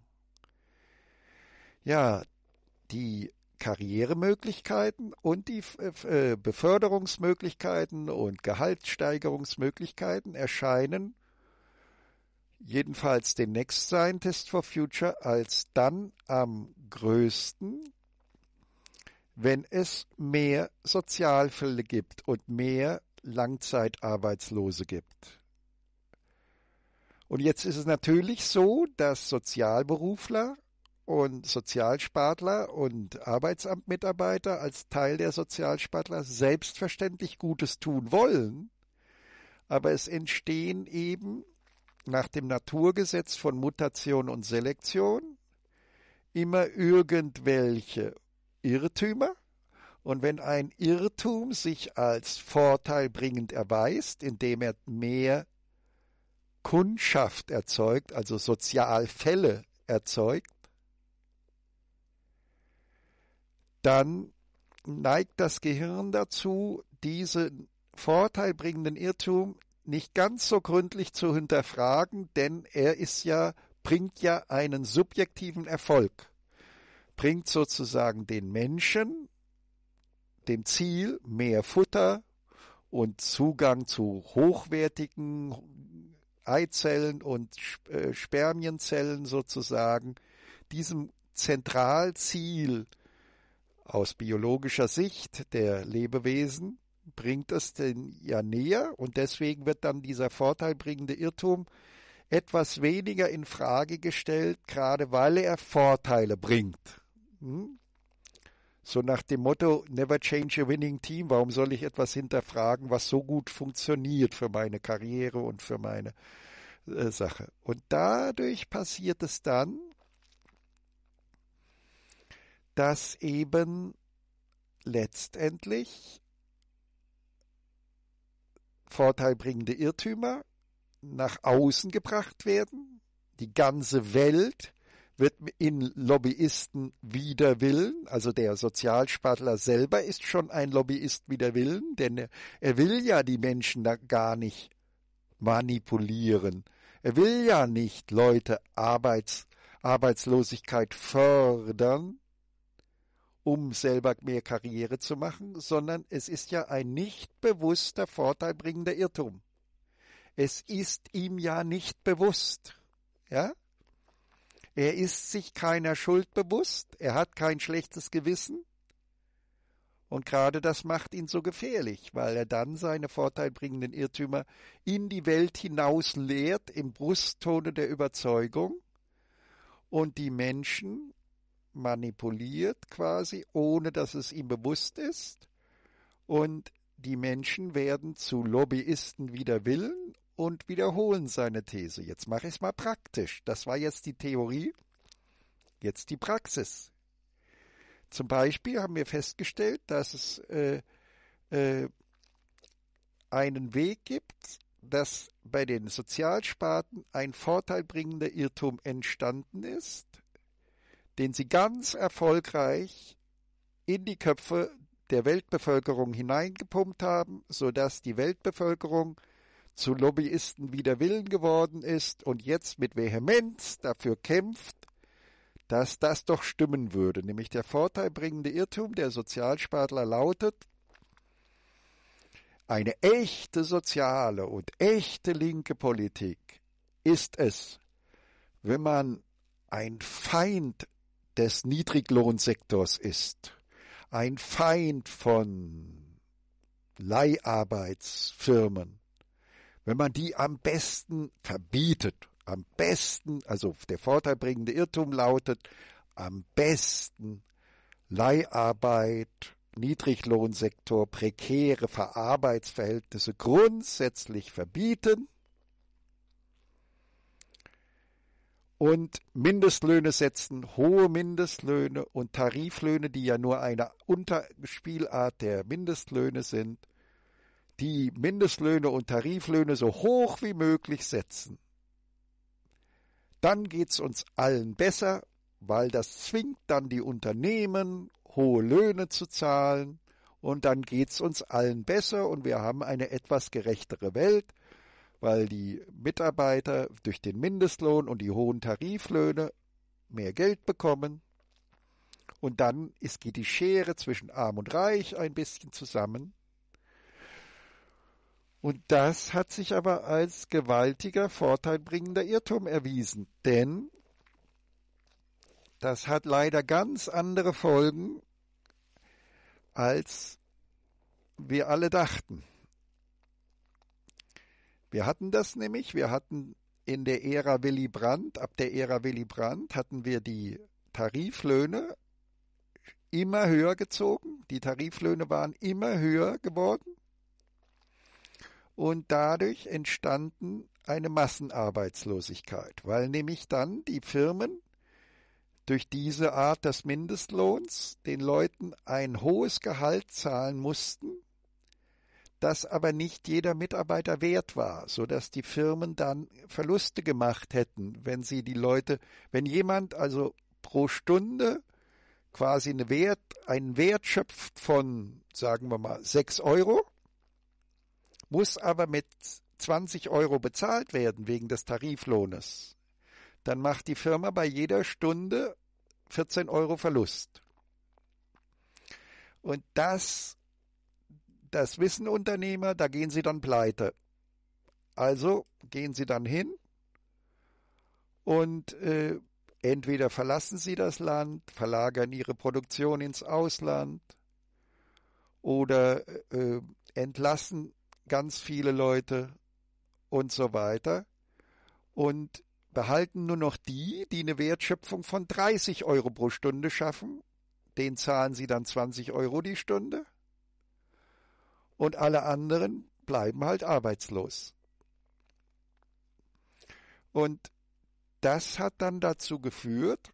Ja, die Karrieremöglichkeiten und die äh, Beförderungsmöglichkeiten und Gehaltssteigerungsmöglichkeiten erscheinen jedenfalls den Next Scientist for Future als dann am größten, wenn es mehr Sozialfälle gibt und mehr Langzeitarbeitslose gibt. Und jetzt ist es natürlich so, dass Sozialberufler und Sozialspartler und Arbeitsamtmitarbeiter als Teil der Sozialspartler selbstverständlich Gutes tun wollen, aber es entstehen eben nach dem Naturgesetz von Mutation und Selektion immer irgendwelche Irrtümer, und wenn ein Irrtum sich als vorteilbringend erweist, indem er mehr Kundschaft erzeugt, also Sozialfälle erzeugt, dann neigt das Gehirn dazu, diesen vorteilbringenden Irrtum nicht ganz so gründlich zu hinterfragen, denn er ist ja, bringt ja einen subjektiven Erfolg, bringt sozusagen den Menschen dem Ziel mehr Futter und Zugang zu hochwertigen Eizellen und Spermienzellen sozusagen, diesem Zentralziel aus biologischer Sicht der Lebewesen bringt es den ja näher, und deswegen wird dann dieser vorteilbringende Irrtum etwas weniger in Frage gestellt, gerade weil er Vorteile bringt. Hm? So nach dem Motto, never change a winning team, warum soll ich etwas hinterfragen, was so gut funktioniert für meine Karriere und für meine äh, Sache. Und dadurch passiert es dann, dass eben letztendlich vorteilbringende Irrtümer nach außen gebracht werden. Die ganze Welt wird in Lobbyisten wider Willen, also der Sozialspartler selber ist schon ein Lobbyist wider Willen, denn er, er will ja die Menschen da gar nicht manipulieren. Er will ja nicht Leute Arbeits, Arbeitslosigkeit fördern, um selber mehr Karriere zu machen, sondern es ist ja ein nicht bewusster, vorteilbringender Irrtum. Es ist ihm ja nicht bewusst. Ja? Er ist sich keiner Schuld bewusst, er hat kein schlechtes Gewissen. Und gerade das macht ihn so gefährlich, weil er dann seine vorteilbringenden Irrtümer in die Welt hinaus lehrt, im Brusttone der Überzeugung, und die Menschen manipuliert quasi, ohne dass es ihm bewusst ist. Und die Menschen werden zu Lobbyisten wider Willen und wiederholen seine These. Jetzt mache ich es mal praktisch. Das war jetzt die Theorie, jetzt die Praxis. Zum Beispiel haben wir festgestellt, dass es äh, äh, einen Weg gibt, dass bei den Sozialsparten ein vorteilbringender Irrtum entstanden ist, den sie ganz erfolgreich in die Köpfe der Weltbevölkerung hineingepumpt haben, sodass die Weltbevölkerung zu Lobbyisten wider Willen geworden ist und jetzt mit Vehemenz dafür kämpft, dass das doch stimmen würde. Nämlich der vorteilbringende Irrtum der Sozialspartler lautet: Eine echte soziale und echte linke Politik ist es, wenn man ein Feind des Niedriglohnsektors ist, ein Feind von Leiharbeitsfirmen, wenn man die am besten verbietet, am besten, also der vorteilbringende Irrtum lautet, am besten Leiharbeit, Niedriglohnsektor, prekäre Verarbeitsverhältnisse grundsätzlich verbieten und Mindestlöhne setzen, hohe Mindestlöhne und Tariflöhne, die ja nur eine Unterspielart der Mindestlöhne sind, die Mindestlöhne und Tariflöhne so hoch wie möglich setzen. Dann geht es uns allen besser, weil das zwingt dann die Unternehmen, hohe Löhne zu zahlen, und dann geht es uns allen besser und wir haben eine etwas gerechtere Welt, weil die Mitarbeiter durch den Mindestlohn und die hohen Tariflöhne mehr Geld bekommen. Und dann ist, geht die Schere zwischen Arm und Reich ein bisschen zusammen. Und das hat sich aber als gewaltiger, vorteilbringender Irrtum erwiesen, denn das hat leider ganz andere Folgen, als wir alle dachten. Wir hatten das nämlich, wir hatten in der Ära Willy Brandt, ab der Ära Willy Brandt hatten wir die Tariflöhne immer höher gezogen, die Tariflöhne waren immer höher geworden. Und dadurch entstanden eine Massenarbeitslosigkeit, weil nämlich dann die Firmen durch diese Art des Mindestlohns den Leuten ein hohes Gehalt zahlen mussten, das aber nicht jeder Mitarbeiter wert war, sodass die Firmen dann Verluste gemacht hätten, wenn sie die Leute, wenn jemand also pro Stunde quasi eine Wert, einen Wert schöpft von, sagen wir mal, sechs Euro, muss aber mit zwanzig Euro bezahlt werden wegen des Tariflohnes, dann macht die Firma bei jeder Stunde vierzehn Euro Verlust. Und das, das wissen Unternehmer, da gehen sie dann pleite. Also gehen sie dann hin und äh, entweder verlassen sie das Land, verlagern ihre Produktion ins Ausland oder äh, entlassen ganz viele Leute und so weiter und behalten nur noch die, die eine Wertschöpfung von dreißig Euro pro Stunde schaffen. Den zahlen sie dann zwanzig Euro die Stunde und alle anderen bleiben halt arbeitslos. Und das hat dann dazu geführt,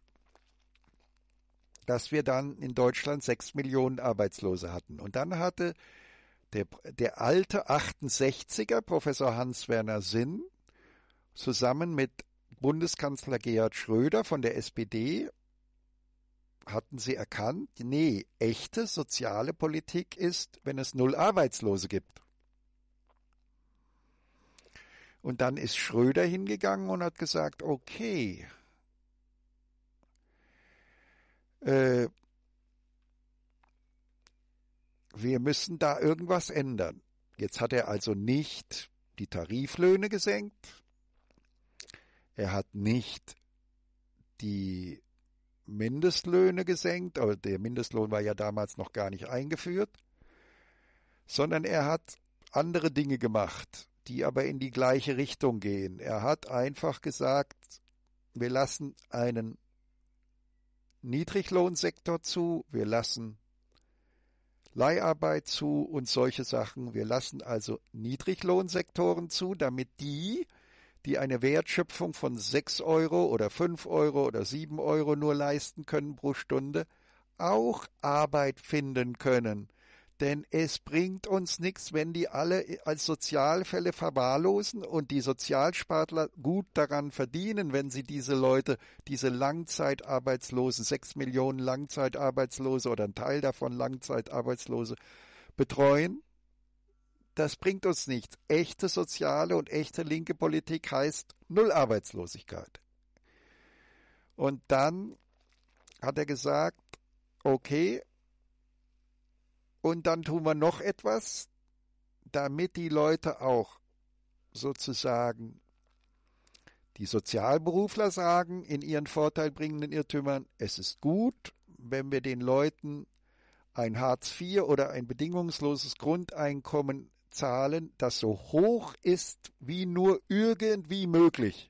dass wir dann in Deutschland sechs Millionen Arbeitslose hatten. Und dann hatte Der, der alte achtundsechziger, Professor Hans-Werner Sinn, zusammen mit Bundeskanzler Gerhard Schröder von der S P D, hatten sie erkannt, nee, echte soziale Politik ist, wenn es null Arbeitslose gibt. Und dann ist Schröder hingegangen und hat gesagt, okay, äh, wir müssen da irgendwas ändern. Jetzt hat er also nicht die Tariflöhne gesenkt. Er hat nicht die Mindestlöhne gesenkt, aber der Mindestlohn war ja damals noch gar nicht eingeführt, sondern er hat andere Dinge gemacht, die aber in die gleiche Richtung gehen. Er hat einfach gesagt, wir lassen einen Niedriglohnsektor zu, wir lassen Leiharbeit zu und solche Sachen. Wir lassen also Niedriglohnsektoren zu, damit die, die eine Wertschöpfung von sechs Euro oder fünf Euro oder sieben Euro nur leisten können pro Stunde, auch Arbeit finden können. Denn es bringt uns nichts, wenn die alle als Sozialfälle verwahrlosen und die Sozialspartler gut daran verdienen, wenn sie diese Leute, diese Langzeitarbeitslosen, sechs Millionen Langzeitarbeitslose oder ein Teil davon Langzeitarbeitslose betreuen. Das bringt uns nichts. Echte soziale und echte linke Politik heißt Null Arbeitslosigkeit. Und dann hat er gesagt, okay, und dann tun wir noch etwas, damit die Leute auch sozusagen, die Sozialberufler sagen, in ihren vorteilbringenden Irrtümern, es ist gut, wenn wir den Leuten ein Hartz vier oder ein bedingungsloses Grundeinkommen zahlen, das so hoch ist wie nur irgendwie möglich.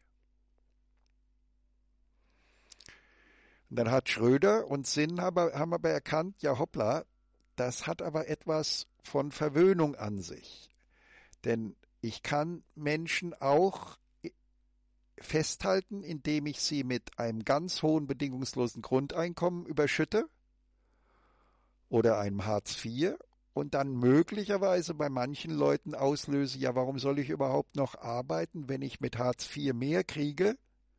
Und dann hat Schröder und Sinn aber, haben aber erkannt, ja hoppla, das hat aber etwas von Verwöhnung an sich. Denn ich kann Menschen auch festhalten, indem ich sie mit einem ganz hohen bedingungslosen Grundeinkommen überschütte oder einem Hartz vier und dann möglicherweise bei manchen Leuten auslöse, ja, warum soll ich überhaupt noch arbeiten, wenn ich mit Hartz vier mehr kriege?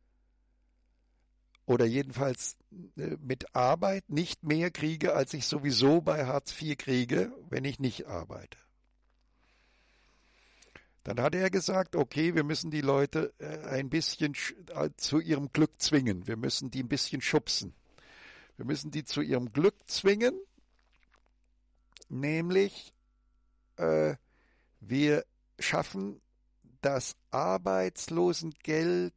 Oder jedenfalls mit Arbeit nicht mehr kriege, als ich sowieso bei Hartz vier kriege, wenn ich nicht arbeite. Dann hat er gesagt, okay, wir müssen die Leute ein bisschen zu ihrem Glück zwingen. Wir müssen die ein bisschen schubsen. Wir müssen die zu ihrem Glück zwingen, nämlich äh, wir schaffen das Arbeitslosengeld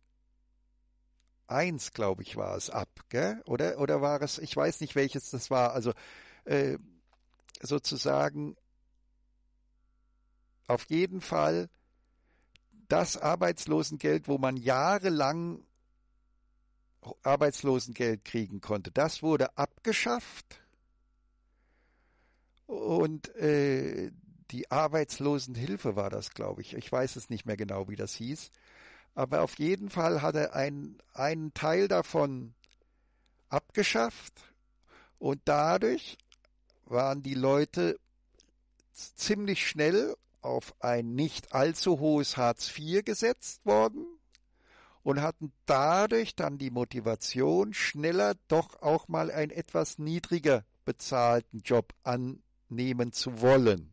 eins, glaube ich, war es ab, gell? Oder, oder war es, ich weiß nicht, welches das war, also äh, sozusagen auf jeden Fall das Arbeitslosengeld, wo man jahrelang Arbeitslosengeld kriegen konnte, das wurde abgeschafft und äh, die Arbeitslosenhilfe war das, glaube ich, ich weiß es nicht mehr genau, wie das hieß. Aber auf jeden Fall hat er einen, einen Teil davon abgeschafft und dadurch waren die Leute ziemlich schnell auf ein nicht allzu hohes Hartz vier gesetzt worden und hatten dadurch dann die Motivation, schneller doch auch mal einen etwas niedriger bezahlten Job annehmen zu wollen.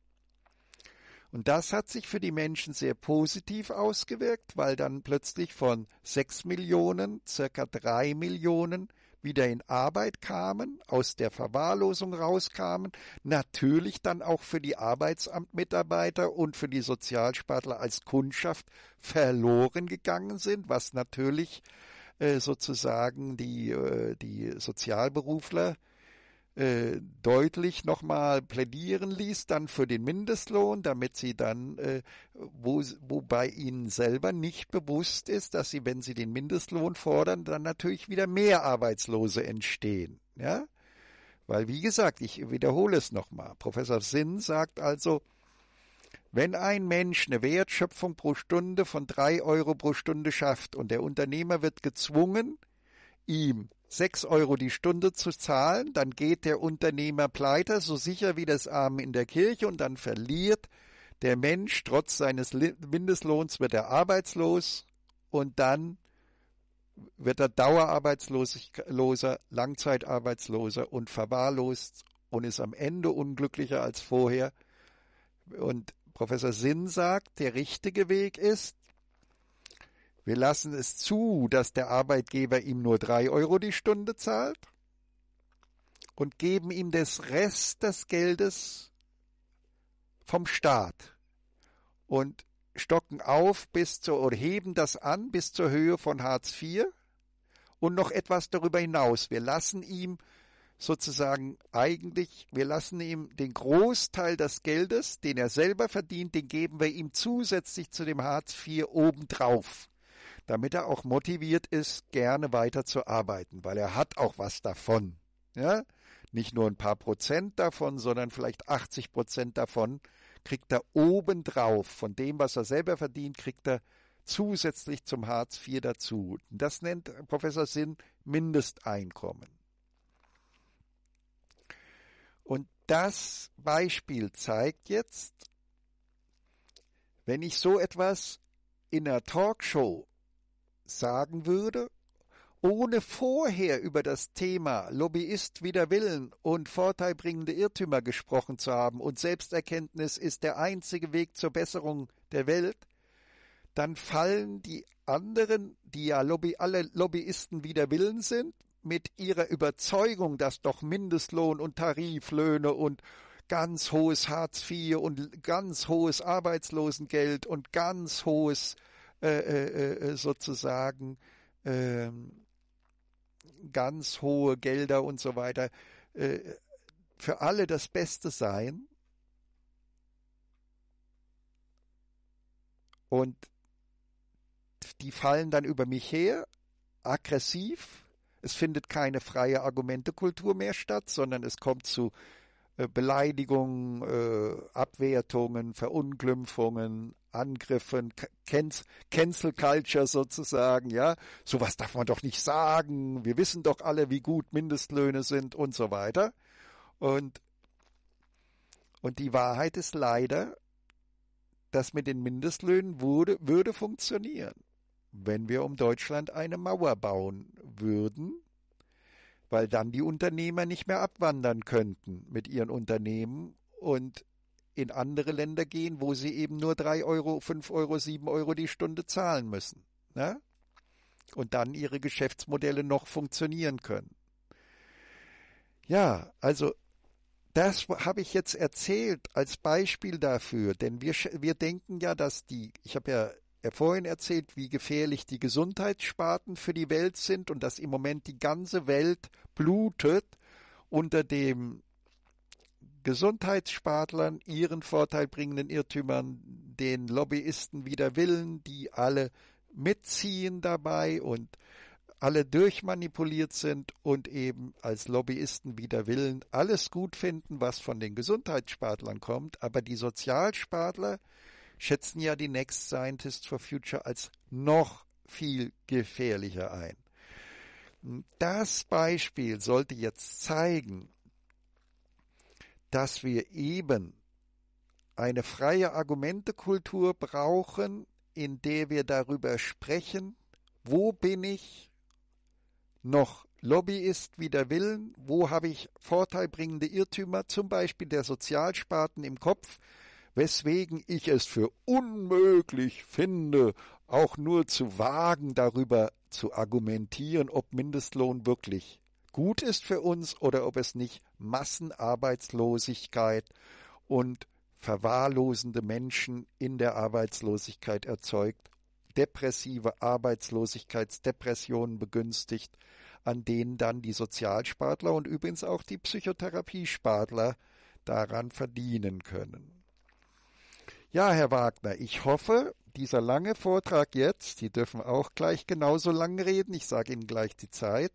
Und das hat sich für die Menschen sehr positiv ausgewirkt, weil dann plötzlich von sechs Millionen circa drei Millionen wieder in Arbeit kamen, aus der Verwahrlosung rauskamen, natürlich dann auch für die Arbeitsamtmitarbeiter und für die Sozialspartler als Kundschaft verloren gegangen sind, was natürlich äh, sozusagen die, äh, die Sozialberufler Äh, deutlich nochmal plädieren ließ, dann für den Mindestlohn, damit sie dann, äh, wo, wobei ihnen selber nicht bewusst ist, dass sie, wenn sie den Mindestlohn fordern, dann natürlich wieder mehr Arbeitslose entstehen. Ja? Weil, wie gesagt, ich wiederhole es nochmal, Professor Sinn sagt also, wenn ein Mensch eine Wertschöpfung pro Stunde von drei Euro pro Stunde schafft und der Unternehmer wird gezwungen, ihm sechs Euro die Stunde zu zahlen, dann geht der Unternehmer pleite, so sicher wie das Amen in der Kirche, und dann verliert der Mensch, trotz seines Mindestlohns wird er arbeitslos und dann wird er Dauerarbeitsloser, Langzeitarbeitsloser und verwahrlost und ist am Ende unglücklicher als vorher. Und Professor Sinn sagt, der richtige Weg ist, wir lassen es zu, dass der Arbeitgeber ihm nur drei Euro die Stunde zahlt und geben ihm des Rest des Geldes vom Staat. Und stocken auf bis zur, oder heben das an bis zur Höhe von Hartz vier und noch etwas darüber hinaus. Wir lassen ihm sozusagen eigentlich, wir lassen ihm den Großteil des Geldes, den er selber verdient, den geben wir ihm zusätzlich zu dem Hartz vier obendrauf, damit er auch motiviert ist, gerne weiter zu arbeiten, weil er hat auch was davon. Ja? Nicht nur ein paar Prozent davon, sondern vielleicht achtzig Prozent davon kriegt er obendrauf. Von dem, was er selber verdient, kriegt er zusätzlich zum Hartz vier dazu. Das nennt Professor Sinn Mindesteinkommen. Und das Beispiel zeigt jetzt, wenn ich so etwas in einer Talkshow sagen würde, ohne vorher über das Thema Lobbyist wider Willen und vorteilbringende Irrtümer gesprochen zu haben und Selbsterkenntnis ist der einzige Weg zur Besserung der Welt, dann fallen die anderen, die ja Lobby, alle Lobbyisten wider Willen sind, mit ihrer Überzeugung, dass doch Mindestlohn und Tariflöhne und ganz hohes Hartz vier und ganz hohes Arbeitslosengeld und ganz hohes äh, äh, sozusagen äh, ganz hohe Gelder und so weiter äh, für alle das Beste sein. Und die fallen dann über mich her, aggressiv. Es findet keine freie Argumentekultur mehr statt, sondern es kommt zu äh, Beleidigungen, äh, Abwertungen, Verunglimpfungen, Angriffen, Cancel, Cancel Culture sozusagen, ja. Sowas darf man doch nicht sagen. Wir wissen doch alle, wie gut Mindestlöhne sind und so weiter. Und, und die Wahrheit ist leider, dass mit den Mindestlöhnen würde, würde funktionieren, wenn wir um Deutschland eine Mauer bauen würden, weil dann die Unternehmer nicht mehr abwandern könnten mit ihren Unternehmen und in andere Länder gehen, wo sie eben nur drei Euro, fünf Euro, sieben Euro die Stunde zahlen müssen. Ne? Und dann ihre Geschäftsmodelle noch funktionieren können. Ja, also das habe ich jetzt erzählt als Beispiel dafür, denn wir, wir denken ja, dass die, ich habe ja Er vorhin erzählt, wie gefährlich die Gesundheitssparten für die Welt sind und dass im Moment die ganze Welt blutet unter dem Gesundheitsspartlern, ihren vorteilbringenden Irrtümern, den Lobbyisten wider Willen, die alle mitziehen dabei und alle durchmanipuliert sind und eben als Lobbyisten wider Willen alles gut finden, was von den Gesundheitsspartlern kommt, aber die Sozialspartler schätzen ja die Next Scientists for Future als noch viel gefährlicher ein. Das Beispiel sollte jetzt zeigen, dass wir eben eine freie Argumentekultur brauchen, in der wir darüber sprechen, wo bin ich noch Lobbyist wider Willen, wo habe ich vorteilbringende Irrtümer, zum Beispiel der Sozialsparten im Kopf, weswegen ich es für unmöglich finde, auch nur zu wagen, darüber zu argumentieren, ob Mindestlohn wirklich gut ist für uns oder ob es nicht Massenarbeitslosigkeit und verwahrlosende Menschen in der Arbeitslosigkeit erzeugt, depressive Arbeitslosigkeitsdepressionen begünstigt, an denen dann die Sozialspartler und übrigens auch die Psychotherapiespartler daran verdienen können. Ja, Herr Wagner, ich hoffe, dieser lange Vortrag jetzt, Sie dürfen auch gleich genauso lang reden, ich sage Ihnen gleich die Zeit,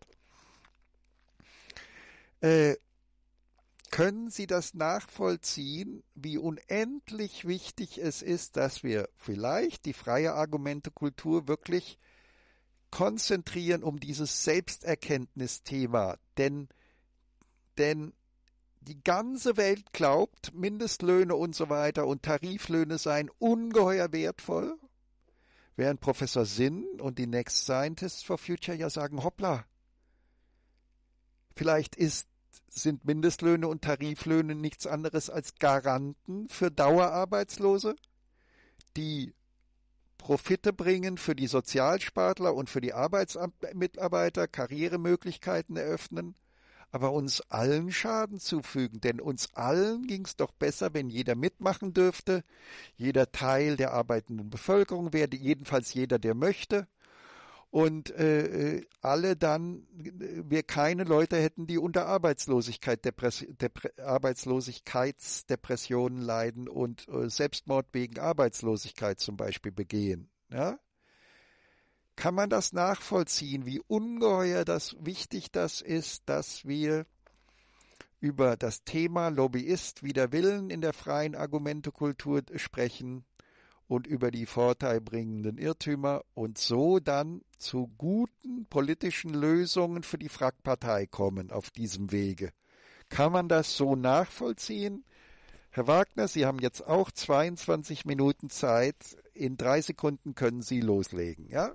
äh, können Sie das nachvollziehen, wie unendlich wichtig es ist, dass wir vielleicht die freie Argumentekultur wirklich konzentrieren um dieses Selbsterkenntnisthema, denn, denn die ganze Welt glaubt, Mindestlöhne und so weiter und Tariflöhne seien ungeheuer wertvoll, während Professor Sinn und die Next Scientists for Future ja sagen, hoppla, vielleicht ist, sind Mindestlöhne und Tariflöhne nichts anderes als Garanten für Dauerarbeitslose, die Profite bringen für die Sozialspartler und für die Arbeitsmitarbeiter, Karrieremöglichkeiten eröffnen, aber uns allen Schaden zufügen. Denn uns allen ging es doch besser, wenn jeder mitmachen dürfte, jeder Teil der arbeitenden Bevölkerung wäre, jedenfalls jeder, der möchte. Und äh, alle dann, wir keine Leute hätten, die unter Arbeitslosigkeit, Depress Depre Arbeitslosigkeitsdepressionen leiden und äh, Selbstmord wegen Arbeitslosigkeit zum Beispiel begehen. Ja? Kann man das nachvollziehen, wie ungeheuer das wichtig das ist, dass wir über das Thema Lobbyist wider Willen in der freien Argumentekultur sprechen und über die vorteilbringenden Irrtümer und so dann zu guten politischen Lösungen für die Frack-Partei kommen auf diesem Wege. Kann man das so nachvollziehen? Herr Wagner, Sie haben jetzt auch zweiundzwanzig Minuten Zeit. In drei Sekunden können Sie loslegen, ja?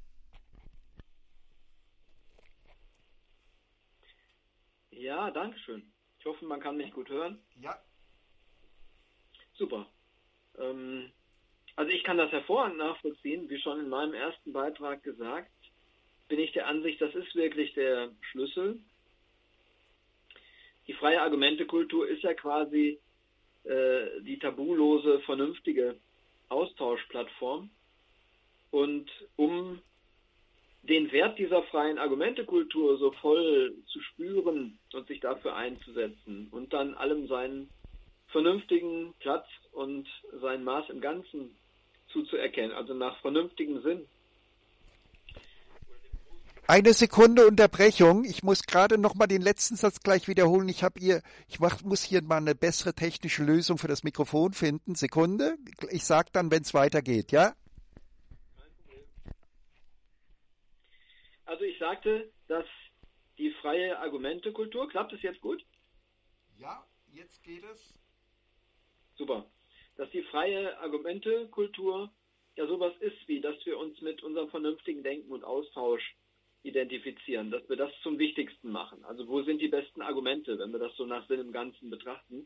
Ja, danke schön. Ich hoffe, man kann mich gut hören. Ja. Super. Ähm, Also ich kann das hervorragend nachvollziehen. Wie schon in meinem ersten Beitrag gesagt, bin ich der Ansicht, das ist wirklich der Schlüssel. Die freie Argumentekultur ist ja quasi äh, die tabulose, vernünftige Austauschplattform. Und um den Wert dieser freien Argumentekultur so voll zu spüren und sich dafür einzusetzen und dann allem seinen vernünftigen Platz und sein Maß im Ganzen zuzuerkennen, also nach vernünftigem Sinn. Eine Sekunde Unterbrechung. Ich muss gerade noch mal den letzten Satz gleich wiederholen. Ich habe hier, ich mach, muss hier mal eine bessere technische Lösung für das Mikrofon finden. Sekunde. Ich sage dann, wenn es weitergeht, ja? Kein Problem. Also ich sagte, dass die freie Argumentekultur, klappt es jetzt gut? Ja, jetzt geht es. Super. Dass die freie Argumentekultur ja sowas ist, wie dass wir uns mit unserem vernünftigen Denken und Austausch identifizieren, dass wir das zum Wichtigsten machen. Also wo sind die besten Argumente, wenn wir das so nach Sinn im Ganzen betrachten?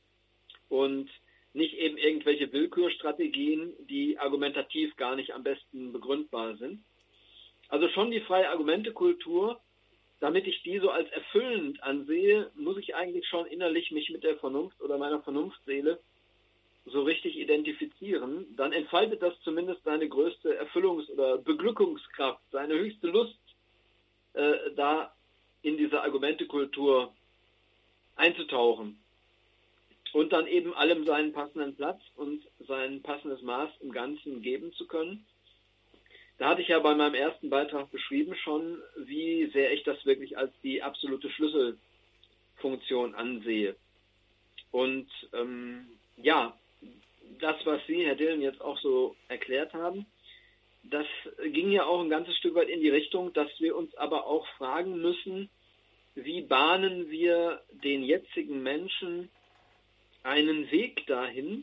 Und nicht eben irgendwelche Willkürstrategien, die argumentativ gar nicht am besten begründbar sind. Also schon die freie Argumentekultur, damit ich die so als erfüllend ansehe, muss ich eigentlich schon innerlich mich mit der Vernunft oder meiner Vernunftseele so richtig identifizieren. Dann entfaltet das zumindest seine größte Erfüllungs- oder Beglückungskraft, seine höchste Lust, äh, da in diese Argumentekultur einzutauchen und dann eben allem seinen passenden Platz und sein passendes Maß im Ganzen geben zu können. Da hatte ich ja bei meinem ersten Beitrag beschrieben schon, wie sehr ich das wirklich als die absolute Schlüsselfunktion ansehe. Und ähm, ja, das, was Sie, Herr Dillen, jetzt auch so erklärt haben, das ging ja auch ein ganzes Stück weit in die Richtung, dass wir uns aber auch fragen müssen, wie bahnen wir den jetzigen Menschen einen Weg dahin,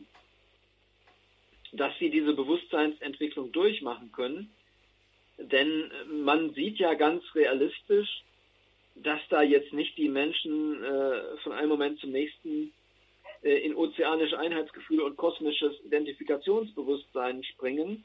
dass sie diese Bewusstseinsentwicklung durchmachen können. Denn man sieht ja ganz realistisch, dass da jetzt nicht die Menschen äh, von einem Moment zum nächsten äh, in ozeanische Einheitsgefühle und kosmisches Identifikationsbewusstsein springen,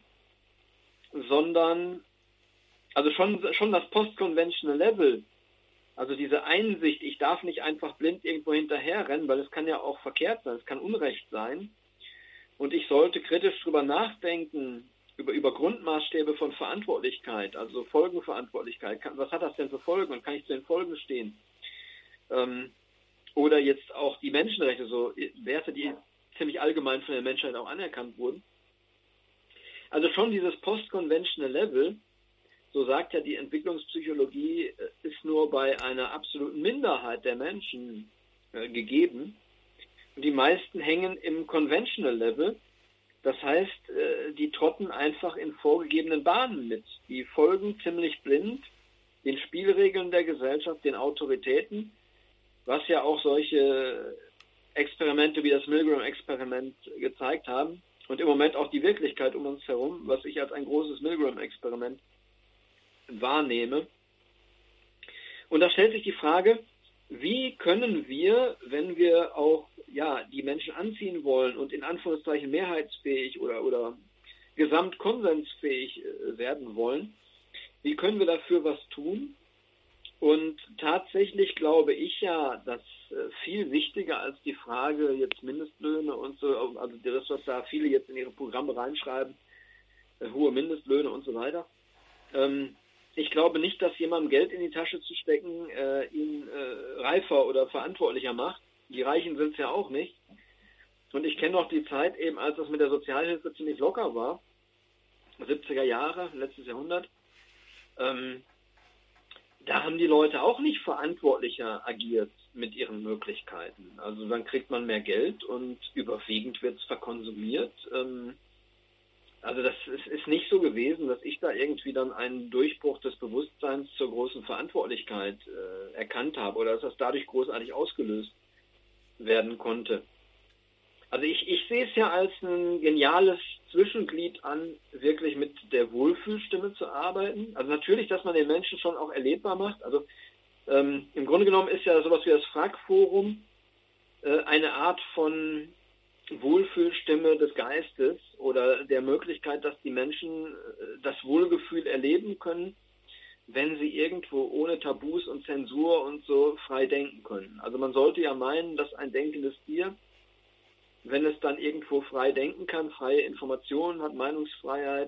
sondern also schon, schon das Post-Conventional Level, also diese Einsicht, ich darf nicht einfach blind irgendwo hinterherrennen, weil es kann ja auch verkehrt sein, es kann Unrecht sein. Und ich sollte kritisch drüber nachdenken, über, über Grundmaßstäbe von Verantwortlichkeit, also Folgenverantwortlichkeit. Was hat das denn für Folgen und kann ich zu den Folgen stehen? Ähm, oder jetzt auch die Menschenrechte, so Werte, die ziemlich allgemein von der Menschheit auch anerkannt wurden. Also schon dieses Post-Conventional Level, so sagt ja die Entwicklungspsychologie, ist nur bei einer absoluten Minderheit der Menschen äh, gegeben. Und die meisten hängen im Conventional Level. Das heißt, äh, die trotten einfach in vorgegebenen Bahnen mit. Die folgen ziemlich blind den Spielregeln der Gesellschaft, den Autoritäten, was ja auch solche Experimente wie das Milgram-Experiment gezeigt haben. Und im Moment auch die Wirklichkeit um uns herum, was ich als ein großes Milgram-Experiment wahrnehme. Und da stellt sich die Frage, wie können wir, wenn wir auch ja, die Menschen anziehen wollen und in Anführungszeichen mehrheitsfähig oder, oder gesamtkonsensfähig werden wollen, wie können wir dafür was tun, Und tatsächlich glaube ich ja, dass äh, viel wichtiger als die Frage jetzt Mindestlöhne und so, also das, was da viele jetzt in ihre Programme reinschreiben, äh, hohe Mindestlöhne und so weiter. Ähm, ich glaube nicht, dass jemandem Geld in die Tasche zu stecken äh, ihn äh, reifer oder verantwortlicher macht. Die Reichen sind es ja auch nicht. Und ich kenne noch die Zeit eben, als das mit der Sozialhilfe ziemlich locker war, siebziger Jahre, letztes Jahrhundert. Ähm, Da haben die Leute auch nicht verantwortlicher agiert mit ihren Möglichkeiten. Also dann kriegt man mehr Geld und überwiegend wird es verkonsumiert. Also das ist nicht so gewesen, dass ich da irgendwie dann einen Durchbruch des Bewusstseins zur großen Verantwortlichkeit erkannt habe oder dass das dadurch großartig ausgelöst werden konnte. Also ich, ich sehe es ja als ein geniales Zwischenglied an, wirklich mit der Wohlfühlstimme zu arbeiten. Also natürlich, dass man den Menschen schon auch erlebbar macht. Also ähm, im Grunde genommen ist ja sowas wie das Frag-Forum äh, eine Art von Wohlfühlstimme des Geistes oder der Möglichkeit, dass die Menschen äh, das Wohlgefühl erleben können, wenn sie irgendwo ohne Tabus und Zensur und so frei denken können. Also man sollte ja meinen, dass ein denkendes Tier, wenn es dann irgendwo frei denken kann, freie Informationen hat, Meinungsfreiheit,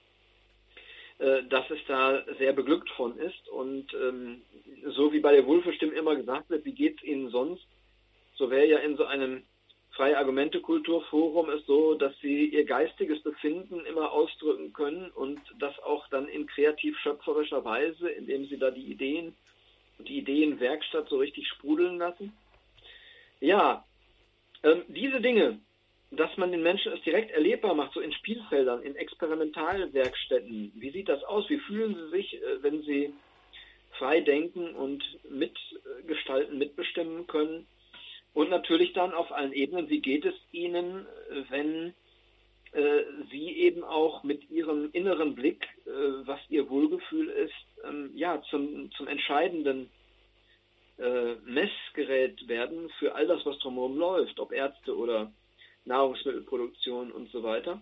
äh, dass es da sehr beglückt von ist. Und ähm, so wie bei der Wohlfühlstimme immer gesagt wird, wie geht es Ihnen sonst, so wäre ja in so einem Freie-Argumente-Kulturforum es so, dass Sie Ihr geistiges Befinden immer ausdrücken können und das auch dann in kreativ-schöpferischer Weise, indem Sie da die Ideen und die Ideenwerkstatt so richtig sprudeln lassen. Ja, Ähm, diese Dinge, dass man den Menschen es direkt erlebbar macht, so in Spielfeldern, in Experimentalwerkstätten, wie sieht das aus? Wie fühlen Sie sich, äh, wenn Sie frei denken und mitgestalten, mitbestimmen können? Und natürlich dann auf allen Ebenen, wie geht es Ihnen, wenn äh, Sie eben auch mit Ihrem inneren Blick, äh, was Ihr Wohlgefühl ist, ähm, ja, zum, zum entscheidenden Messgerät werden für all das, was drumherum läuft, ob Ärzte oder Nahrungsmittelproduktion und so weiter.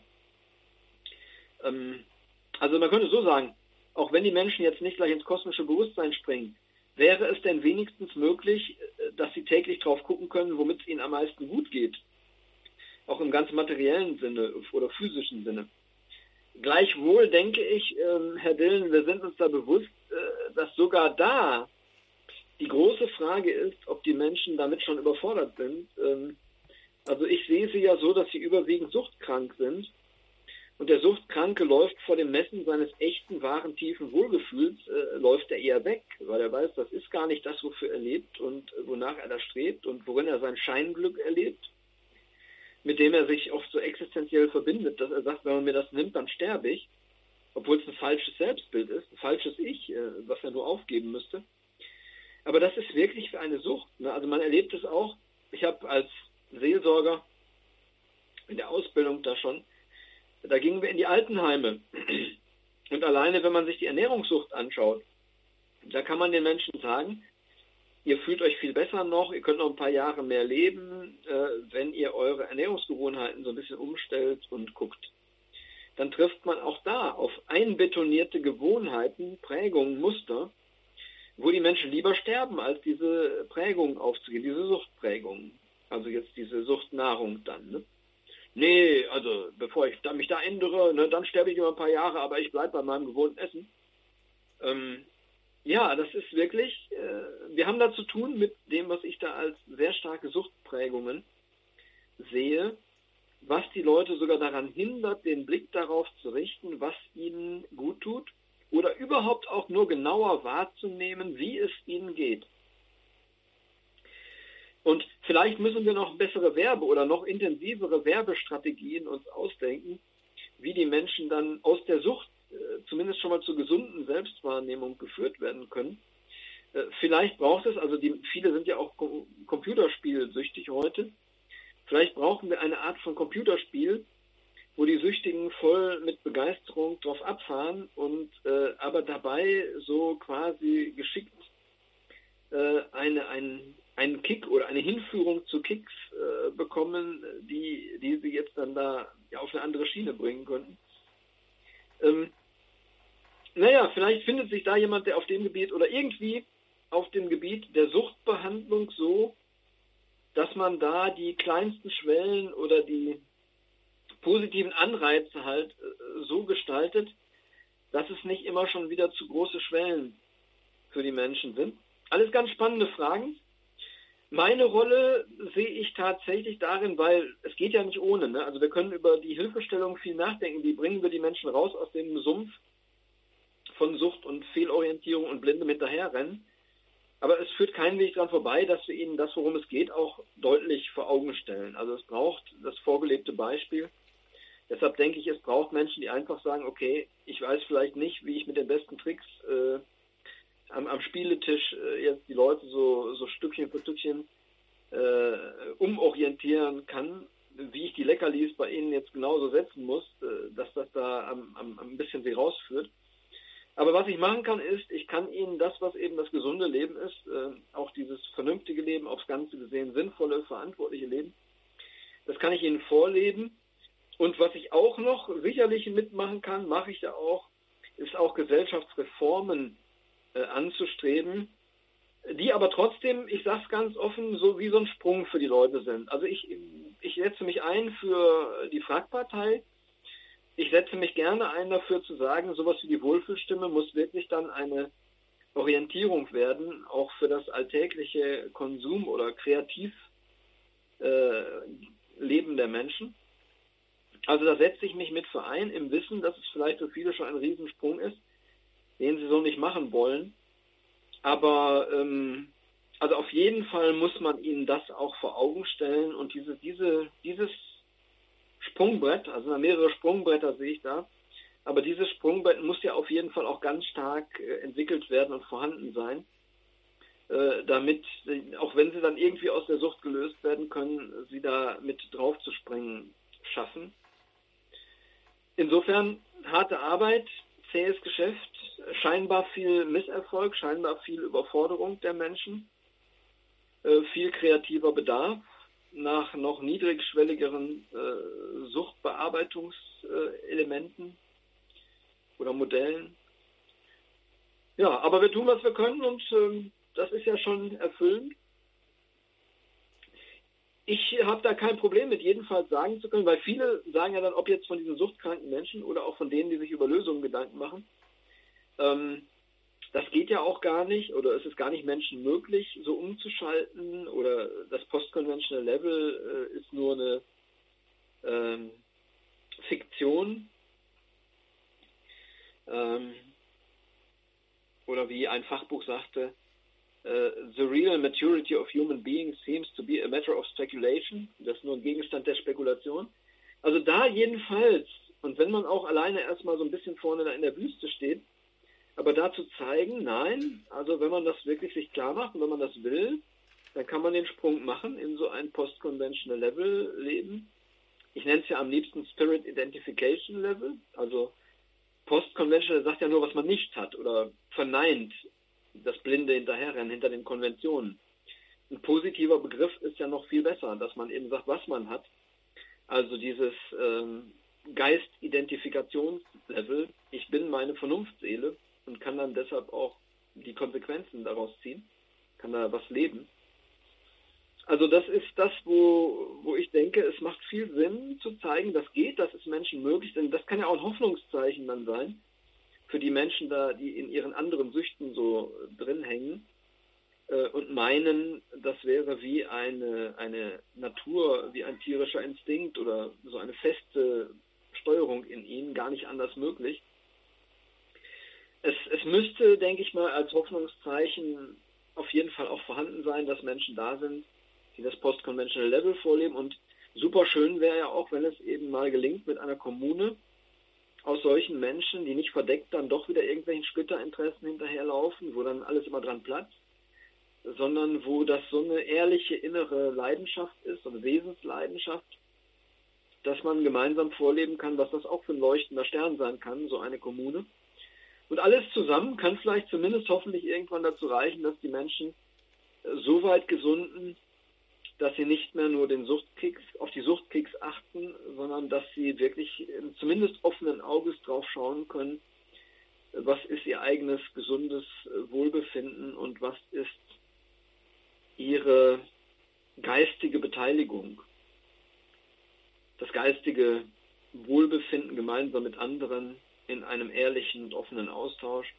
Also man könnte so sagen, auch wenn die Menschen jetzt nicht gleich ins kosmische Bewusstsein springen, wäre es denn wenigstens möglich, dass sie täglich drauf gucken können, womit es ihnen am meisten gut geht. Auch im ganz materiellen Sinne oder physischen Sinne. Gleichwohl denke ich, Herr Dillen, wir sind uns da bewusst, dass sogar da die große Frage ist, ob die Menschen damit schon überfordert sind. Also ich sehe sie ja so, dass sie überwiegend suchtkrank sind. Und der Suchtkranke läuft vor dem Messen seines echten, wahren, tiefen Wohlgefühls, äh, läuft er eher weg, weil er weiß, das ist gar nicht das, wofür er lebt und wonach er da strebt und worin er sein Scheinglück erlebt, mit dem er sich oft so existenziell verbindet, dass er sagt, wenn man mir das nimmt, dann sterbe ich, obwohl es ein falsches Selbstbild ist, ein falsches Ich, äh, was er nur aufgeben müsste. Aber das ist wirklich für eine Sucht. Ne? Also man erlebt es auch. Ich habe als Seelsorger in der Ausbildung da schon, da gingen wir in die Altenheime. Und alleine, wenn man sich die Ernährungssucht anschaut, da kann man den Menschen sagen, ihr fühlt euch viel besser noch, ihr könnt noch ein paar Jahre mehr leben, äh, wenn ihr eure Ernährungsgewohnheiten so ein bisschen umstellt und guckt. Dann trifft man auch da auf einbetonierte Gewohnheiten, Prägungen, Muster, wo die Menschen lieber sterben, als diese Prägungen aufzugehen, diese Suchtprägungen. Also jetzt diese Suchtnahrung dann. Ne? Nee, also bevor ich da, mich da ändere, ne, dann sterbe ich über ein paar Jahre, aber ich bleibe bei meinem gewohnten Essen. Ähm, ja, das ist wirklich, äh, wir haben da zu tun mit dem, was ich da als sehr starke Suchtprägungen sehe, was die Leute sogar daran hindert, den Blick darauf zu richten, was ihnen gut tut oder überhaupt auch nur genauer wahrzunehmen, wie es ihnen geht. Und vielleicht müssen wir noch bessere Werbe- oder noch intensivere Werbestrategien uns ausdenken, wie die Menschen dann aus der Sucht äh, zumindest schon mal zur gesunden Selbstwahrnehmung geführt werden können. Äh, vielleicht braucht es, also die, viele sind ja auch computerspielsüchtig heute, vielleicht brauchen wir eine Art von Computerspiel, wo die Süchtigen voll mit Begeisterung drauf abfahren und äh, aber dabei so quasi geschickt äh, eine, ein, einen Kick oder eine Hinführung zu Kicks äh, bekommen, die, die sie jetzt dann da ja, auf eine andere Schiene bringen könnten. Ähm, naja, vielleicht findet sich da jemand, der auf dem Gebiet oder irgendwie auf dem Gebiet der Suchtbehandlung so, dass man da die kleinsten Schwellen oder die positiven Anreize halt so gestaltet, dass es nicht immer schon wieder zu große Schwellen für die Menschen sind. Alles ganz spannende Fragen. Meine Rolle sehe ich tatsächlich darin, weil es geht ja nicht ohne. Ne? Also wir können über die Hilfestellung viel nachdenken. Wie bringen wir die Menschen raus aus dem Sumpf von Sucht und Fehlorientierung und blindem Hinterherrennen? Aber es führt keinen Weg daran vorbei, dass wir ihnen das, worum es geht, auch deutlich vor Augen stellen. Also es braucht das vorgelebte Beispiel. Deshalb denke ich, es braucht Menschen, die einfach sagen, okay, ich weiß vielleicht nicht, wie ich mit den besten Tricks äh, am, am Spieletisch äh, jetzt die Leute so, so Stückchen für Stückchen äh, umorientieren kann, wie ich die Leckerlis bei ihnen jetzt genauso setzen muss, äh, dass das da am, am, am ein bisschen sie rausführt. Aber was ich machen kann, ist, ich kann ihnen das, was eben das gesunde Leben ist, äh, auch dieses vernünftige Leben, aufs Ganze gesehen sinnvolle, verantwortliche Leben, das kann ich ihnen vorleben. Und was ich auch noch sicherlich mitmachen kann, mache ich ja auch, ist auch Gesellschaftsreformen äh, anzustreben, die aber trotzdem, ich sage es ganz offen, so wie so ein Sprung für die Leute sind. Also ich, ich setze mich ein für die Frag-Partei. Ich setze mich gerne ein dafür zu sagen, sowas wie die Wohlfühlstimme muss wirklich dann eine Orientierung werden, auch für das alltägliche Konsum- oder Kreativleben äh, der Menschen. Also da setze ich mich mit für ein, im Wissen, dass es vielleicht für viele schon ein Riesensprung ist, den sie so nicht machen wollen. Aber ähm, also auf jeden Fall muss man ihnen das auch vor Augen stellen und diese, diese, dieses Sprungbrett, also mehrere Sprungbretter sehe ich da, aber dieses Sprungbrett muss ja auf jeden Fall auch ganz stark äh, entwickelt werden und vorhanden sein, äh, damit, auch wenn sie dann irgendwie aus der Sucht gelöst werden können, sie da mit drauf zu springen schaffen. Insofern harte Arbeit, zähes Geschäft, scheinbar viel Misserfolg, scheinbar viel Überforderung der Menschen, äh, viel kreativer Bedarf nach noch niedrigschwelligeren äh, Suchtbearbeitungselementen äh, oder Modellen. Ja, aber wir tun, was wir können und äh, das ist ja schon erfüllend. Ich habe da kein Problem mit, jedenfalls sagen zu können, weil viele sagen ja dann, ob jetzt von diesen suchtkranken Menschen oder auch von denen, die sich über Lösungen Gedanken machen, ähm, das geht ja auch gar nicht oder es ist gar nicht menschenmöglich, so umzuschalten oder das Post-Conventional Level äh, ist nur eine ähm, Fiktion. Ähm, oder wie ein Fachbuch sagte, Uh, the real maturity of human beings seems to be a matter of speculation. Das ist nur ein Gegenstand der Spekulation. Also da jedenfalls, und wenn man auch alleine erstmal so ein bisschen vorne da in der Wüste steht, aber da zu zeigen, nein, also wenn man das wirklich sich klar macht und wenn man das will, dann kann man den Sprung machen in so ein Post-Conventional Level Leben. Ich nenne es ja am liebsten Spirit Identification Level, also Post-Conventional sagt ja nur, was man nicht hat oder verneint das blinde Hinterherrennen hinter den Konventionen. Ein positiver Begriff ist ja noch viel besser, dass man eben sagt, was man hat. Also dieses ähm, Geist-Identifikationslevel, ich bin meine Vernunftseele und kann dann deshalb auch die Konsequenzen daraus ziehen, kann da was leben. Also das ist das, wo, wo ich denke, es macht viel Sinn zu zeigen, das geht, das ist Menschen möglich, denn das kann ja auch ein Hoffnungszeichen dann sein, für die Menschen da, die in ihren anderen Süchten so drin hängen äh, und meinen, das wäre wie eine, eine Natur, wie ein tierischer Instinkt oder so eine feste Steuerung in ihnen, gar nicht anders möglich. Es, es müsste, denke ich mal, als Hoffnungszeichen auf jeden Fall auch vorhanden sein, dass Menschen da sind, die das Post-Conventional Level vorleben und super schön wäre ja auch, wenn es eben mal gelingt mit einer Kommune, aus solchen Menschen, die nicht verdeckt dann doch wieder irgendwelchen Splitterinteressen hinterherlaufen, wo dann alles immer dran platzt, sondern wo das so eine ehrliche innere Leidenschaft ist, so eine Wesensleidenschaft, dass man gemeinsam vorleben kann, was das auch für ein leuchtender Stern sein kann, so eine Kommune. Und alles zusammen kann vielleicht zumindest hoffentlich irgendwann dazu reichen, dass die Menschen so weit gesunden, dass sie nicht mehr nur den Suchtkicks, auf die Suchtkicks achten, sondern dass sie wirklich zumindest offenen Auges drauf schauen können, was ist ihr eigenes gesundes Wohlbefinden und was ist ihre geistige Beteiligung. Das geistige Wohlbefinden gemeinsam mit anderen in einem ehrlichen und offenen Austausch.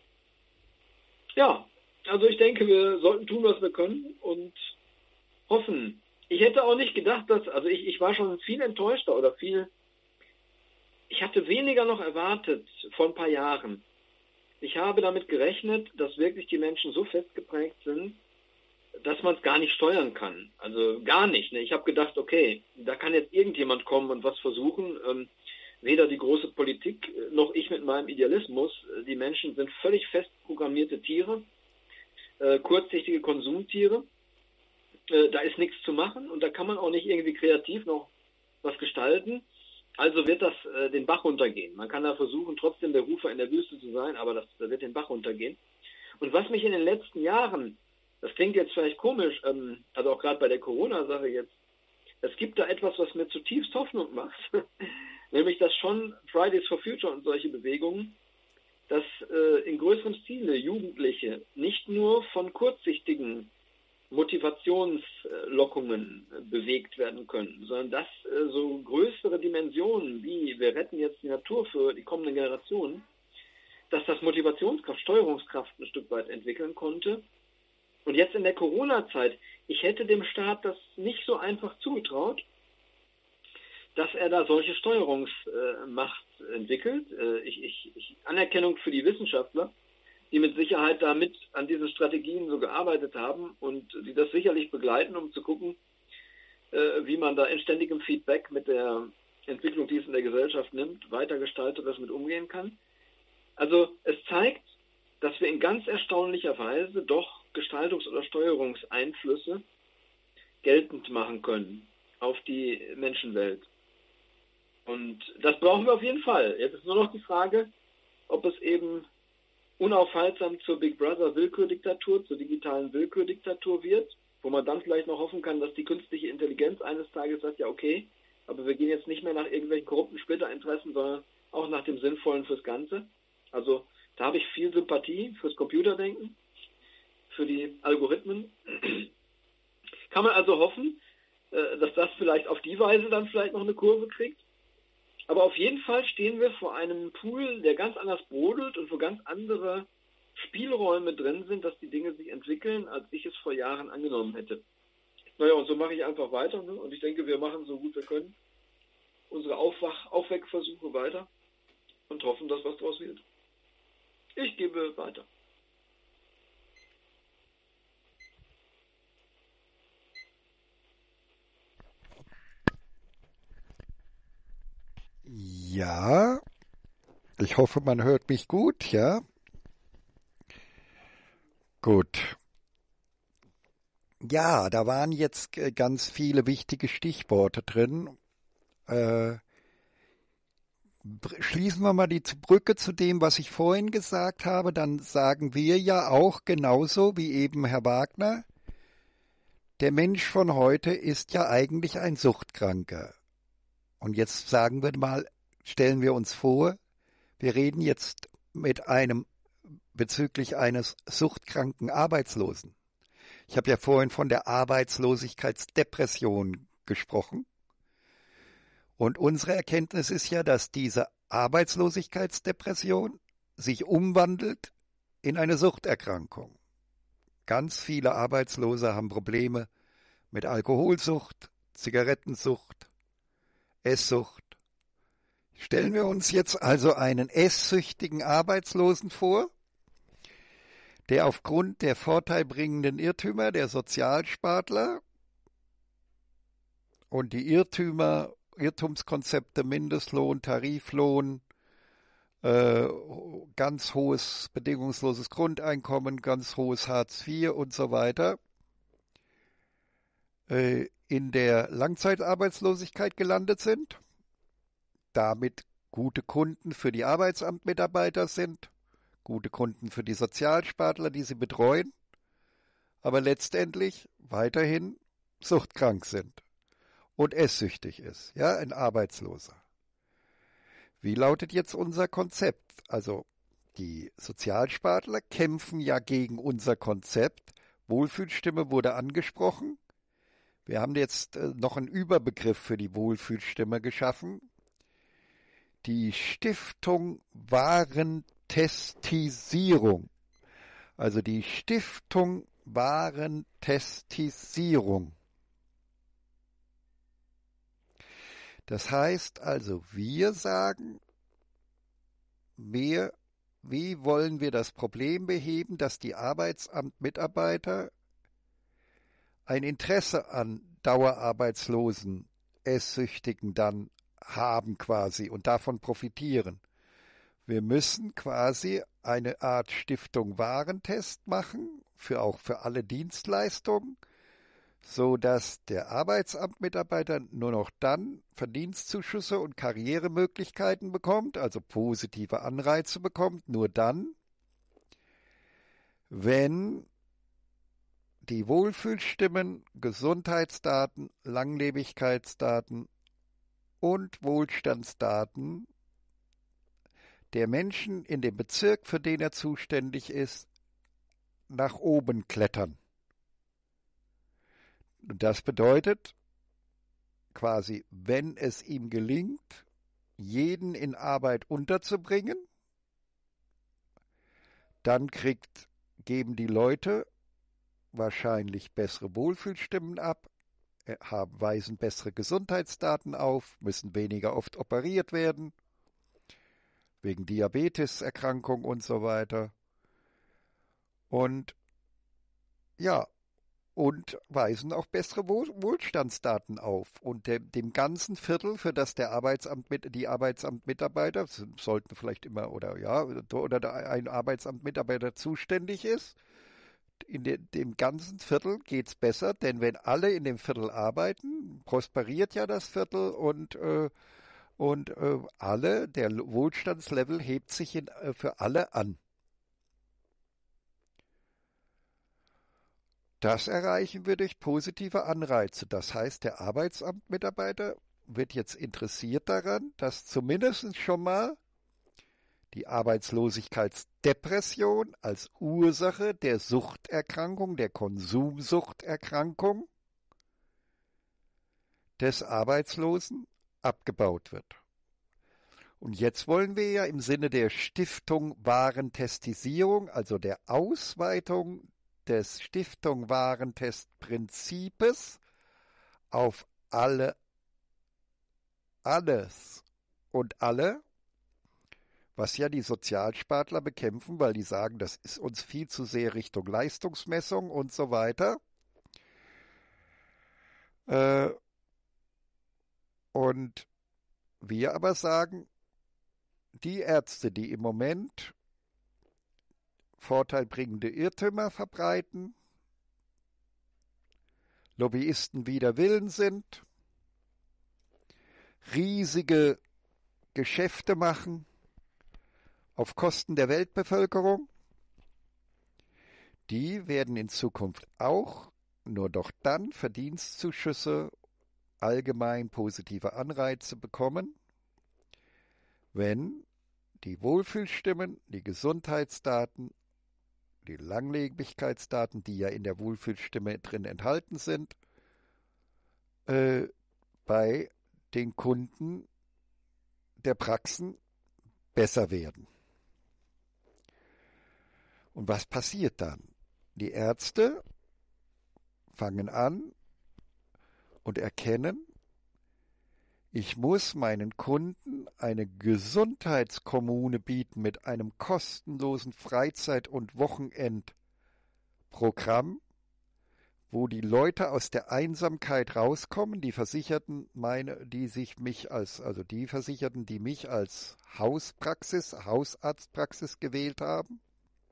Ja, also ich denke, wir sollten tun, was wir können und hoffen. Ich hätte auch nicht gedacht, dass, also ich, ich war schon viel enttäuschter oder viel, ich hatte weniger noch erwartet vor ein paar Jahren. Ich habe damit gerechnet, dass wirklich die Menschen so festgeprägt sind, dass man es gar nicht steuern kann. Also gar nicht. Ne? Ich habe gedacht, okay, da kann jetzt irgendjemand kommen und was versuchen. Ähm, weder die große Politik noch ich mit meinem Idealismus. Die Menschen sind völlig fest programmierte Tiere, äh, kurzsichtige Konsumtiere. Äh, da ist nichts zu machen und da kann man auch nicht irgendwie kreativ noch was gestalten. Also wird das äh, den Bach runtergehen. Man kann da versuchen, trotzdem der Rufer in der Wüste zu sein, aber das, das wird den Bach runtergehen. Und was mich in den letzten Jahren, das klingt jetzt vielleicht komisch, ähm, also auch gerade bei der Corona-Sache jetzt, es gibt da etwas, was mir zutiefst Hoffnung macht, nämlich dass schon Fridays for Future und solche Bewegungen, dass äh, in größerem Stile Jugendliche nicht nur von kurzsichtigen Motivationslockungen äh, bewegt werden können, sondern dass äh, so größere Dimensionen wie wir retten jetzt die Natur für die kommenden Generationen, dass das Motivationskraft, Steuerungskraft ein Stück weit entwickeln konnte. Und jetzt in der Corona-Zeit, ich hätte dem Staat das nicht so einfach zugetraut, dass er da solche Steuerungsmacht äh, entwickelt. Äh, ich, ich, ich, Anerkennung für die Wissenschaftler, die mit Sicherheit damit an diesen Strategien so gearbeitet haben und die das sicherlich begleiten, um zu gucken, äh, wie man da in ständigem Feedback mit der Entwicklung, die es in der Gesellschaft nimmt, weiter gestalterisch mit umgehen kann. Also es zeigt, dass wir in ganz erstaunlicher Weise doch Gestaltungs- oder Steuerungseinflüsse geltend machen können auf die Menschenwelt. Und das brauchen wir auf jeden Fall. Jetzt ist nur noch die Frage, ob es eben unaufhaltsam zur Big Brother Willkürdiktatur, zur digitalen Willkürdiktatur wird, wo man dann vielleicht noch hoffen kann, dass die künstliche Intelligenz eines Tages sagt, ja okay, aber wir gehen jetzt nicht mehr nach irgendwelchen korrupten Splitterinteressen, sondern auch nach dem Sinnvollen fürs Ganze. Also da habe ich viel Sympathie fürs Computerdenken, für die Algorithmen. Kann man also hoffen, dass das vielleicht auf die Weise dann vielleicht noch eine Kurve kriegt. Aber auf jeden Fall stehen wir vor einem Pool, der ganz anders brodelt und wo ganz andere Spielräume drin sind, dass die Dinge sich entwickeln, als ich es vor Jahren angenommen hätte. Naja, und so mache ich einfach weiter. Ne? Und ich denke, wir machen so gut wir können unsere Aufwach-, Aufweckversuche weiter und hoffen, dass was draus wird. Ich gebe weiter. Ja, ich hoffe, man hört mich gut, ja. Gut. Ja, da waren jetzt äh, ganz viele wichtige Stichworte drin. Äh, br- schließen wir mal die Z- Brücke zu dem, was ich vorhin gesagt habe. Dann sagen wir ja auch genauso wie eben Herr Wagner, der Mensch von heute ist ja eigentlich ein Suchtkranker. Und jetzt sagen wir mal, stellen wir uns vor, wir reden jetzt mit einem bezüglich eines suchtkranken Arbeitslosen. Ich habe ja vorhin von der Arbeitslosigkeitsdepression gesprochen. Und unsere Erkenntnis ist ja, dass diese Arbeitslosigkeitsdepression sich umwandelt in eine Suchterkrankung. Ganz viele Arbeitslose haben Probleme mit Alkoholsucht, Zigarettensucht, Esssucht. Stellen wir uns jetzt also einen esssüchtigen Arbeitslosen vor, der aufgrund der vorteilbringenden Irrtümer der Sozialspartler und die Irrtümer, Irrtumskonzepte Mindestlohn, Tariflohn, äh, ganz hohes bedingungsloses Grundeinkommen, ganz hohes Hartz vier und so weiter, äh, in der Langzeitarbeitslosigkeit gelandet sind, damit gute Kunden für die Arbeitsamtmitarbeiter sind, gute Kunden für die Sozialspartler, die sie betreuen, aber letztendlich weiterhin suchtkrank sind und esssüchtig ist, ja, ein Arbeitsloser. Wie lautet jetzt unser Konzept? Also die Sozialspartler kämpfen ja gegen unser Konzept. Wohlfühlstimme wurde angesprochen. Wir haben jetzt äh, noch einen Überbegriff für die Wohlfühlstimme geschaffen. Die Stiftung Warentestisierung. Also die Stiftung Warentestisierung. Das heißt also, wir sagen, wir, wie wollen wir das Problem beheben, dass die Arbeitsamtmitarbeiter ein Interesse an Dauerarbeitslosen, Esssüchtigen dann haben quasi und davon profitieren. Wir müssen quasi eine Art Stiftung Warentest machen, für auch für alle Dienstleistungen, so dass der Arbeitsamtmitarbeiter nur noch dann Verdienstzuschüsse und Karrieremöglichkeiten bekommt, also positive Anreize bekommt, nur dann, wenn die Wohlfühlstimmen, Gesundheitsdaten, Langlebigkeitsdaten und Wohlstandsdaten der Menschen in dem Bezirk, für den er zuständig ist, nach oben klettern. Und das bedeutet quasi, wenn es ihm gelingt, jeden in Arbeit unterzubringen, dann kriegt, geben die Leute wahrscheinlich bessere Wohlfühlstimmen ab, haben, weisen bessere Gesundheitsdaten auf, müssen weniger oft operiert werden, wegen Diabeteserkrankung und so weiter. Und ja, und weisen auch bessere Wohl Wohlstandsdaten auf. Und dem, dem ganzen Viertel, für das der Arbeitsamt mit, die Arbeitsamtmitarbeiter, sollten vielleicht immer oder ja, oder ein Arbeitsamtmitarbeiter zuständig ist, in de, dem ganzen Viertel geht es besser, denn wenn alle in dem Viertel arbeiten, prosperiert ja das Viertel und, äh, und äh, alle, der Wohlstandslevel hebt sich in, äh, für alle an. Das erreichen wir durch positive Anreize. Das heißt, der Arbeitsamtmitarbeiter wird jetzt interessiert daran, dass zumindest schon mal die Arbeitslosigkeitsdepression als Ursache der Suchterkrankung, der Konsumsuchterkrankung des Arbeitslosen abgebaut wird. Und jetzt wollen wir ja im Sinne der Stiftung Warentestisierung, also der Ausweitung des Stiftung Warentestprinzips auf alle, alles und alle, was ja die Sozialspartler bekämpfen, weil die sagen, das ist uns viel zu sehr Richtung Leistungsmessung und so weiter. Äh, und wir aber sagen, die Ärzte, die im Moment vorteilbringende Irrtümer verbreiten, Lobbyisten wider Willen sind, riesige Geschäfte machen auf Kosten der Weltbevölkerung, die werden in Zukunft auch nur doch dann Verdienstzuschüsse, allgemein positive Anreize bekommen, wenn die Wohlfühlstimmen, die Gesundheitsdaten, die Langlebigkeitsdaten, die ja in der Wohlfühlstimme drin enthalten sind, äh, bei den Kunden der Praxen besser werden. Und was passiert dann? Die Ärzte fangen an und erkennen, ich muss meinen Kunden eine Gesundheitskommune bieten mit einem kostenlosen Freizeit- und Wochenendprogramm, wo die Leute aus der Einsamkeit rauskommen, die Versicherten, meine, die sich mich als, also die Versicherten, die mich als Hauspraxis, Hausarztpraxis gewählt haben,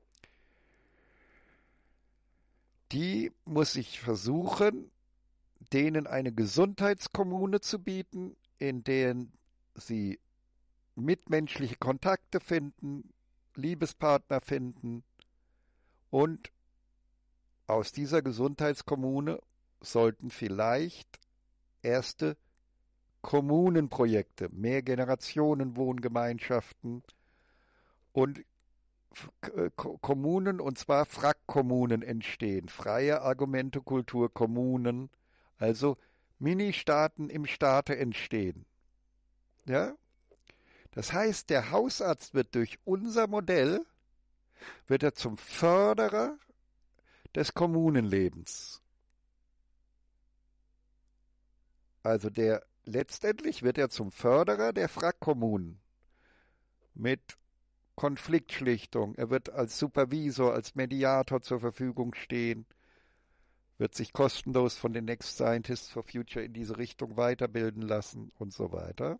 die muss ich versuchen, denen eine Gesundheitskommune zu bieten, in denen sie mitmenschliche Kontakte finden, Liebespartner finden und aus dieser Gesundheitskommune sollten vielleicht erste Kommunenprojekte, Mehrgenerationenwohngemeinschaften und Kommunen, und zwar Frackkommunen entstehen, freie Argumentekultur Kommunen, also Ministaaten im Staate entstehen. Ja? Das heißt, der Hausarzt wird durch unser Modell wird er zum Förderer des Kommunenlebens. Also der letztendlich wird er zum Förderer der Frackkommunen mit Konfliktschlichtung. Er wird als Supervisor, als Mediator zur Verfügung stehen, wird sich kostenlos von den Next Scientists for Future in diese Richtung weiterbilden lassen und so weiter.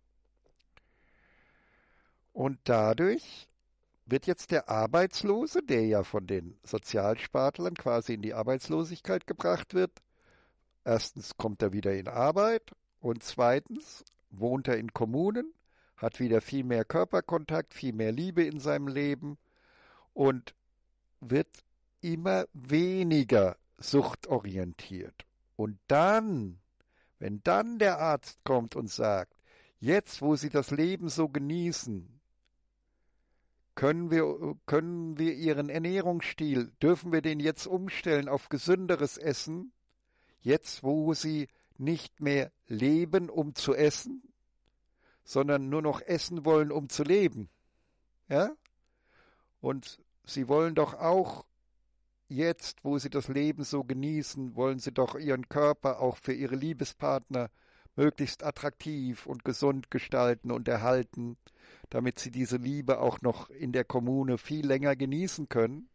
Und dadurch wird jetzt der Arbeitslose, der ja von den Sozialspartlern quasi in die Arbeitslosigkeit gebracht wird, erstens kommt er wieder in Arbeit und zweitens wohnt er in Kommunen, hat wieder viel mehr Körperkontakt, viel mehr Liebe in seinem Leben und wird immer weniger suchtorientiert. Und dann, wenn dann der Arzt kommt und sagt, jetzt, wo Sie das Leben so genießen, können wir, können wir Ihren Ernährungsstil, dürfen wir den jetzt umstellen auf gesünderes Essen, jetzt, wo Sie nicht mehr leben, um zu essen, sondern nur noch essen wollen, um zu leben. Ja? Und Sie wollen doch auch jetzt, wo Sie das Leben so genießen, wollen Sie doch Ihren Körper auch für Ihre Liebespartner möglichst attraktiv und gesund gestalten und erhalten, damit Sie diese Liebe auch noch in der Kommune viel länger genießen können.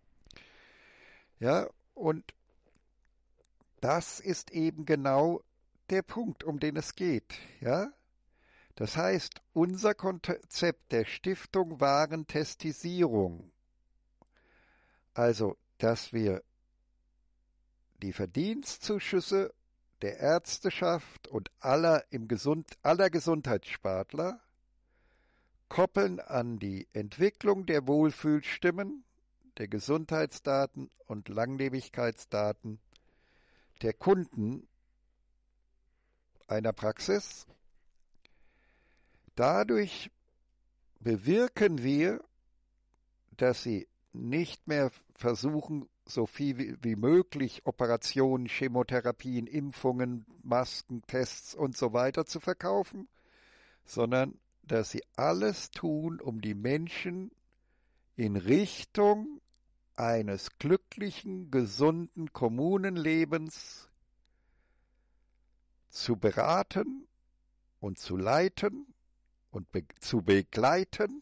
Ja, und das ist eben genau der Punkt, um den es geht. Ja? Das heißt, unser Konzept der Stiftung Warentestisierung, also dass wir die Verdienstzuschüsse der Ärzteschaft und aller, im Gesund, aller Gesundheitsspartler koppeln an die Entwicklung der Wohlfühlstimmen, der Gesundheitsdaten und Langlebigkeitsdaten der Kunden einer Praxis. Dadurch bewirken wir, dass sie nicht mehr versuchen, so viel wie, wie möglich Operationen, Chemotherapien, Impfungen, Masken, Tests und so weiter zu verkaufen, sondern dass sie alles tun, um die Menschen in Richtung eines glücklichen, gesunden Kommunenlebens zu beraten und zu leiten und be- zu begleiten.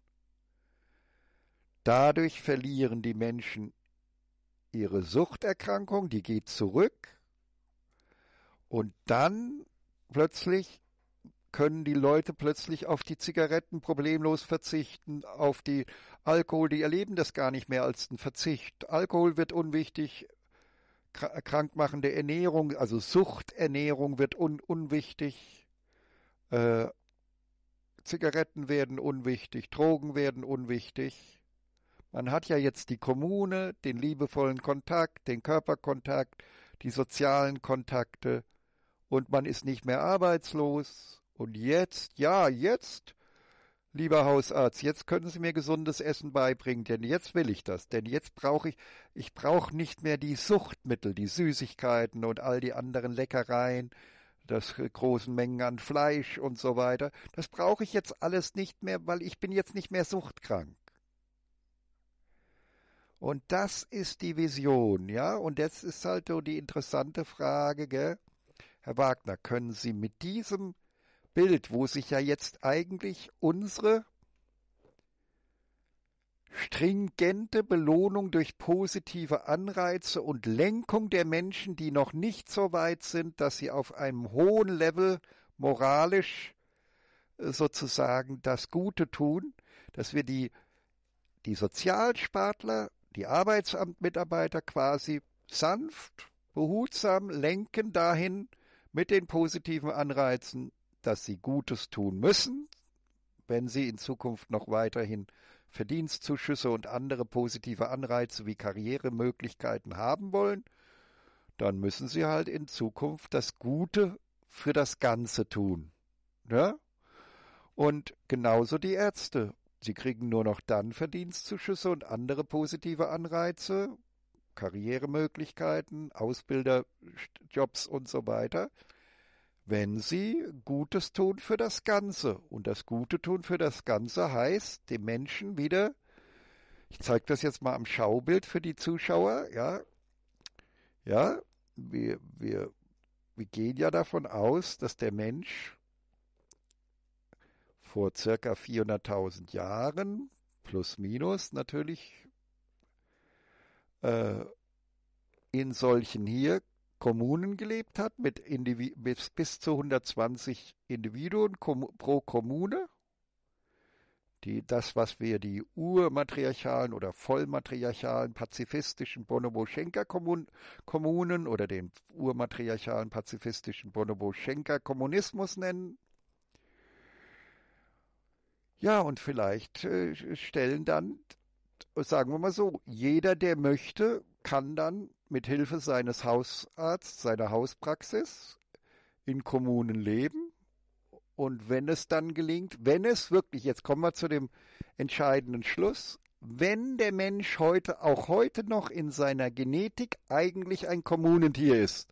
Dadurch verlieren die Menschen ihre Suchterkrankung, die geht zurück und dann plötzlich können die Leute plötzlich auf die Zigaretten problemlos verzichten, auf die Alkohol, die erleben das gar nicht mehr als einen Verzicht. Alkohol wird unwichtig, krankmachende Ernährung, also Suchternährung wird un unwichtig, äh, Zigaretten werden unwichtig, Drogen werden unwichtig. Man hat ja jetzt die Kommune, den liebevollen Kontakt, den Körperkontakt, die sozialen Kontakte und man ist nicht mehr arbeitslos. Und jetzt, ja, jetzt, lieber Hausarzt, jetzt können Sie mir gesundes Essen beibringen, denn jetzt will ich das. Denn jetzt brauche ich, ich brauche nicht mehr die Suchtmittel, die Süßigkeiten und all die anderen Leckereien, das großen Mengen an Fleisch und so weiter. Das brauche ich jetzt alles nicht mehr, weil ich bin jetzt nicht mehr suchtkrank. Und das ist die Vision, ja. Und jetzt ist halt so die interessante Frage, gell? Herr Wagner, können Sie mit diesem Bild, wo sich ja jetzt eigentlich unsere stringente Belohnung durch positive Anreize und Lenkung der Menschen, die noch nicht so weit sind, dass sie auf einem hohen Level moralisch sozusagen das Gute tun, dass wir die, die Sozialspartler, die Arbeitsamtmitarbeiter quasi sanft, behutsam lenken dahin mit den positiven Anreizen, dass sie Gutes tun müssen, wenn sie in Zukunft noch weiterhin Verdienstzuschüsse und andere positive Anreize wie Karrieremöglichkeiten haben wollen, dann müssen sie halt in Zukunft das Gute für das Ganze tun. Ja? Und genauso die Ärzte. Sie kriegen nur noch dann Verdienstzuschüsse und andere positive Anreize, Karrieremöglichkeiten, Ausbilderjobs und so weiter, wenn sie Gutes tun für das Ganze. Und das Gute tun für das Ganze heißt, dem Menschen wieder, ich zeige das jetzt mal am Schaubild für die Zuschauer, ja, ja, wir, wir, wir gehen ja davon aus, dass der Mensch vor circa vierhunderttausend Jahren, plus minus natürlich, äh, in solchen hier Kommunen gelebt hat, mit Individ- bis, bis zu hundertzwanzig Individuen kom- pro Kommune. Die, das, was wir die urmatriarchalen oder vollmatriarchalen pazifistischen Bonobo-Schenker-Kommunen oder den urmatriarchalen pazifistischen Bonobo-Schenker-Kommunismus nennen. Ja, und vielleicht äh, stellen dann, sagen wir mal so, jeder, der möchte, kann dann mit Hilfe seines Hausarztes, seiner Hauspraxis in Kommunen leben. Und wenn es dann gelingt, wenn es wirklich, jetzt kommen wir zu dem entscheidenden Schluss, wenn der Mensch heute, auch heute noch in seiner Genetik eigentlich ein Kommunentier ist,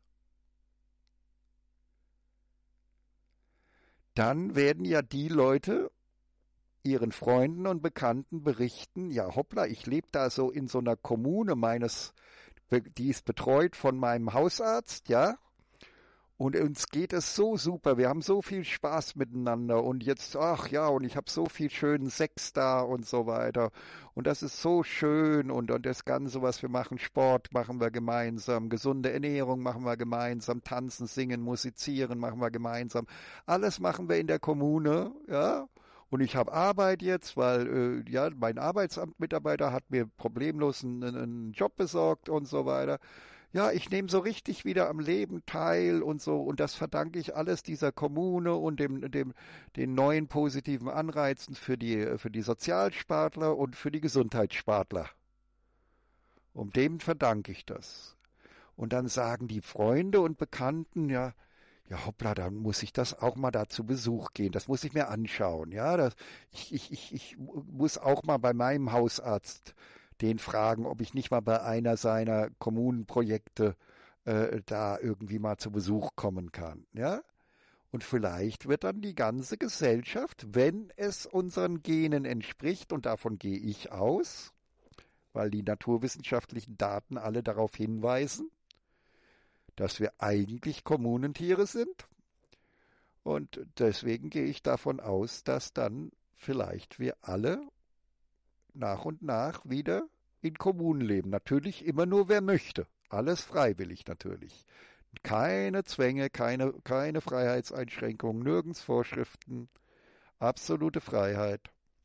dann werden ja die Leute ihren Freunden und Bekannten berichten, ja hoppla, ich lebe da so in so einer Kommune meines, die ist betreut von meinem Hausarzt, ja, und uns geht es so super, wir haben so viel Spaß miteinander und jetzt, ach ja, und ich habe so viel schönen Sex da und so weiter und das ist so schön und, und das Ganze, was wir machen, Sport machen wir gemeinsam, gesunde Ernährung machen wir gemeinsam, tanzen, singen, musizieren machen wir gemeinsam, alles machen wir in der Kommune, ja. Und ich habe Arbeit jetzt, weil äh, ja mein Arbeitsamtmitarbeiter hat mir problemlos einen, einen Job besorgt und so weiter. Ja, ich nehme so richtig wieder am Leben teil und so und das verdanke ich alles dieser Kommune und dem, dem, den neuen positiven Anreizen für die, für die Sozialspartler und für die Gesundheitsspartler. Um dem verdanke ich das. Und dann sagen die Freunde und Bekannten, ja, ja, hoppla, dann muss ich das auch mal da zu Besuch gehen. Das muss ich mir anschauen. Ja, das, ich, ich, ich, ich muss auch mal bei meinem Hausarzt den fragen, ob ich nicht mal bei einer seiner Kommunenprojekte äh, da irgendwie mal zu Besuch kommen kann. Ja, und vielleicht wird dann die ganze Gesellschaft, wenn es unseren Genen entspricht, und davon gehe ich aus, weil die naturwissenschaftlichen Daten alle darauf hinweisen, dass wir eigentlich Kommunentiere sind. Und deswegen gehe ich davon aus, dass dann vielleicht wir alle nach und nach wieder in Kommunen leben. Natürlich immer nur, wer möchte. Alles freiwillig natürlich. Keine Zwänge, keine, keine Freiheitseinschränkungen, nirgends Vorschriften. Absolute Freiheit.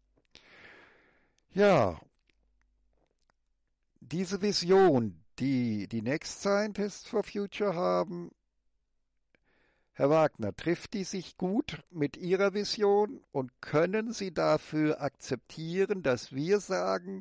Ja, diese Vision, die die Next Scientists for Future haben, Herr Wagner, trifft die sich gut mit Ihrer Vision und können Sie dafür akzeptieren, dass wir sagen,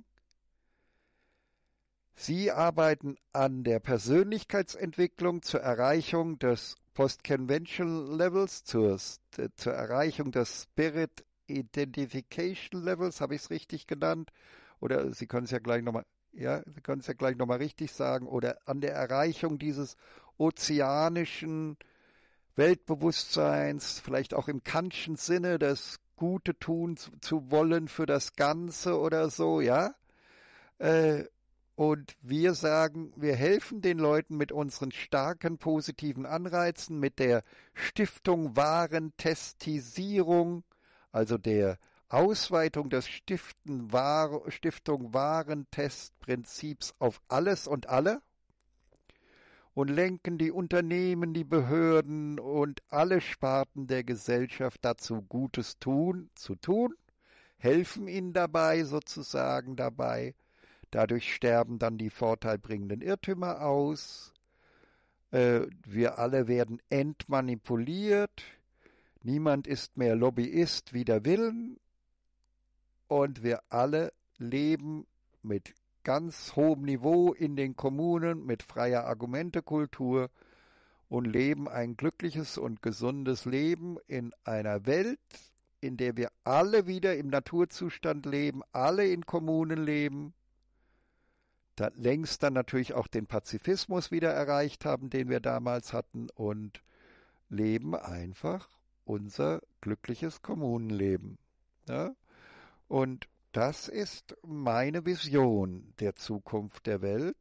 Sie arbeiten an der Persönlichkeitsentwicklung zur Erreichung des Post-Conventional Levels, zur, zur Erreichung des Spirit Identification Levels, habe ich es richtig genannt? Oder Sie können es ja gleich nochmal, ja, Sie können es ja gleich nochmal richtig sagen, oder an der Erreichung dieses ozeanischen Weltbewusstseins, vielleicht auch im Kantschen Sinne, das Gute tun zu, zu wollen für das Ganze oder so, ja. Äh, und wir sagen, wir helfen den Leuten mit unseren starken positiven Anreizen, mit der Stiftung Warentestisierung, also der Ausweitung des Stiften, War, Stiftung Warentestprinzips auf alles und alle. Und lenken die Unternehmen, die Behörden und alle Sparten der Gesellschaft dazu, Gutes tun, zu tun, helfen ihnen dabei, sozusagen dabei. Dadurch sterben dann die vorteilbringenden Irrtümer aus. Äh, wir alle werden entmanipuliert. Niemand ist mehr Lobbyist wider Willen. Und wir alle leben mit ganz hohem Niveau in den Kommunen mit freier Argumentekultur und leben ein glückliches und gesundes Leben in einer Welt, in der wir alle wieder im Naturzustand leben, alle in Kommunen leben, da längst dann natürlich auch den Pazifismus wieder erreicht haben, den wir damals hatten, und leben einfach unser glückliches Kommunenleben. Ja? Und das ist meine Vision der Zukunft der Welt.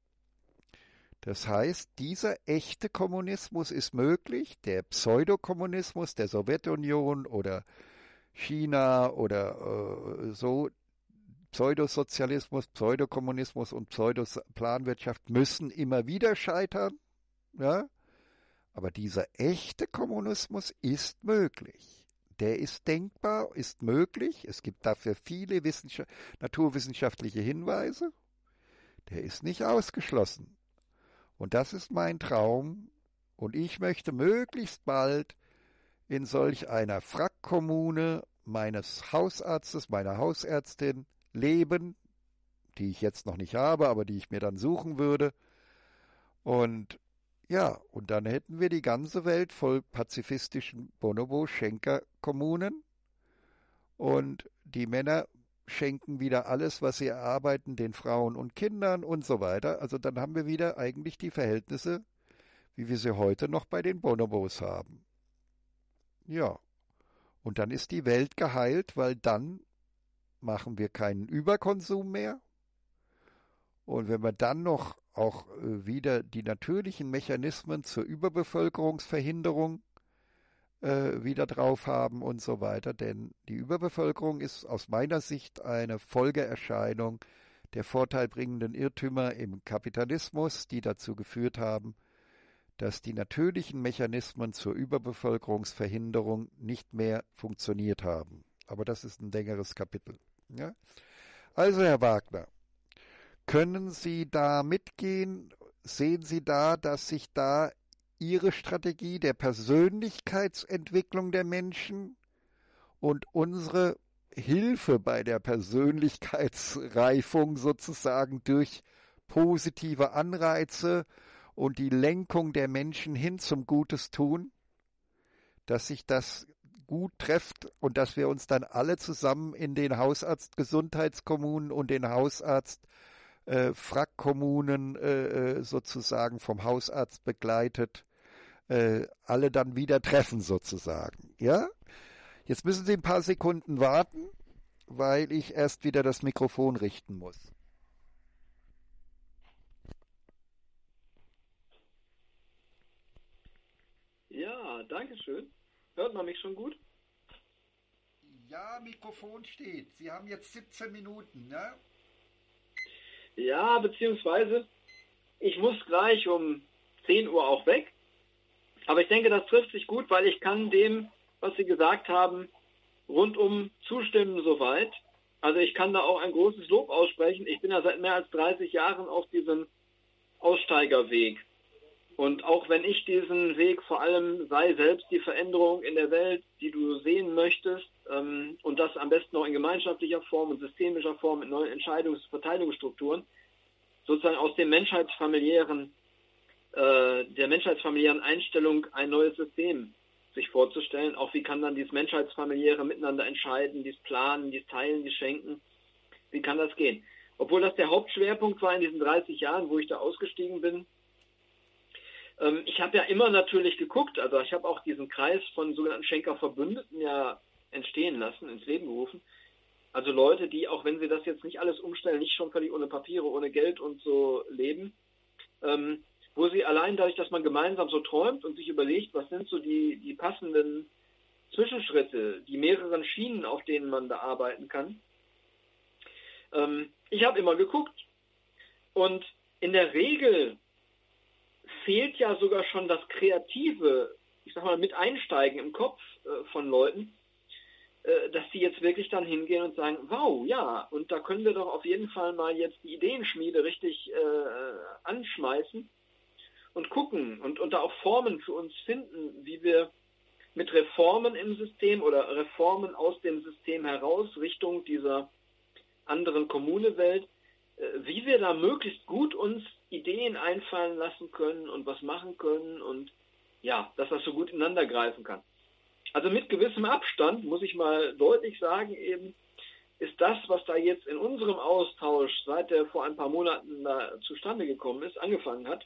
Das heißt, dieser echte Kommunismus ist möglich, der Pseudokommunismus der Sowjetunion oder China oder äh, so, Pseudosozialismus, Pseudokommunismus und Pseudoplanwirtschaft müssen immer wieder scheitern, ja? Aber dieser echte Kommunismus ist möglich. Der ist denkbar, ist möglich. Es gibt dafür viele naturwissenschaftliche Hinweise. Der ist nicht ausgeschlossen. Und das ist mein Traum. Und ich möchte möglichst bald in solch einer Frackkommune meines Hausarztes, meiner Hausärztin leben, die ich jetzt noch nicht habe, aber die ich mir dann suchen würde. Und ja, und dann hätten wir die ganze Welt voll pazifistischen Bonobo-Schenker-Kommunen und die Männer schenken wieder alles, was sie erarbeiten, den Frauen und Kindern und so weiter. Also dann haben wir wieder eigentlich die Verhältnisse, wie wir sie heute noch bei den Bonobos haben. Ja, und dann ist die Welt geheilt, weil dann machen wir keinen Überkonsum mehr. Und wenn wir dann noch auch äh, wieder die natürlichen Mechanismen zur Überbevölkerungsverhinderung äh, wieder drauf haben und so weiter, denn die Überbevölkerung ist aus meiner Sicht eine Folgeerscheinung der vorteilbringenden Irrtümer im Kapitalismus, die dazu geführt haben, dass die natürlichen Mechanismen zur Überbevölkerungsverhinderung nicht mehr funktioniert haben. Aber das ist ein längeres Kapitel. Ja? Also, Herr Wagner, können Sie da mitgehen? Sehen Sie da, dass sich da Ihre Strategie der Persönlichkeitsentwicklung der Menschen und unsere Hilfe bei der Persönlichkeitsreifung sozusagen durch positive Anreize und die Lenkung der Menschen hin zum Gutes tun, dass sich das gut trifft und dass wir uns dann alle zusammen in den Hausarzt-Gesundheitskommunen und den Hausarzt Äh, Frackkommunen äh, sozusagen vom Hausarzt begleitet, äh, alle dann wieder treffen sozusagen. Ja? Jetzt müssen Sie ein paar Sekunden warten, weil ich erst wieder das Mikrofon richten muss. Ja, danke schön. Hört man mich schon gut? Ja, Mikrofon steht. Sie haben jetzt siebzehn Minuten, ne? Ja, beziehungsweise ich muss gleich um zehn Uhr auch weg. Aber ich denke, das trifft sich gut, weil ich kann dem, was Sie gesagt haben, rundum zustimmen soweit. Also ich kann da auch ein großes Lob aussprechen. Ich bin ja seit mehr als dreißig Jahren auf diesem Aussteigerweg. Und auch wenn ich diesen Weg vor allem sei selbst die Veränderung in der Welt, die du sehen möchtest, ähm, und das am besten auch in gemeinschaftlicher Form und systemischer Form mit neuen Entscheidungs- und Verteilungsstrukturen, sozusagen aus dem menschheitsfamiliären, äh, der menschheitsfamiliären Einstellung ein neues System sich vorzustellen. Auch wie kann dann dieses menschheitsfamiliäre miteinander entscheiden, dies planen, dies teilen, dies schenken, wie kann das gehen? Obwohl das der Hauptschwerpunkt war in diesen dreißig Jahren, wo ich da ausgestiegen bin. Ich habe ja immer natürlich geguckt, also ich habe auch diesen Kreis von sogenannten Schenker-Verbündeten ja entstehen lassen, ins Leben gerufen. Also Leute, die, auch wenn sie das jetzt nicht alles umstellen, nicht schon völlig ohne Papiere, ohne Geld und so leben, ähm, wo sie allein dadurch, dass man gemeinsam so träumt und sich überlegt, was sind so die, die passenden Zwischenschritte, die mehreren Schienen, auf denen man da arbeiten kann. Ähm, ich habe immer geguckt und in der Regel fehlt ja sogar schon das kreative, ich sag mal, mit Einsteigen im Kopf äh, von Leuten, äh, dass die jetzt wirklich dann hingehen und sagen, wow, ja, und da können wir doch auf jeden Fall mal jetzt die Ideenschmiede richtig äh, anschmeißen und gucken und, und da auch Formen für uns finden, wie wir mit Reformen im System oder Reformen aus dem System heraus Richtung dieser anderen Kommune-Welt, äh, wie wir da möglichst gut uns Ideen einfallen lassen können und was machen können und ja, dass das so gut ineinander greifen kann. Also mit gewissem Abstand, muss ich mal deutlich sagen, eben ist das, was da jetzt in unserem Austausch, seit der vor ein paar Monaten da zustande gekommen ist, angefangen hat,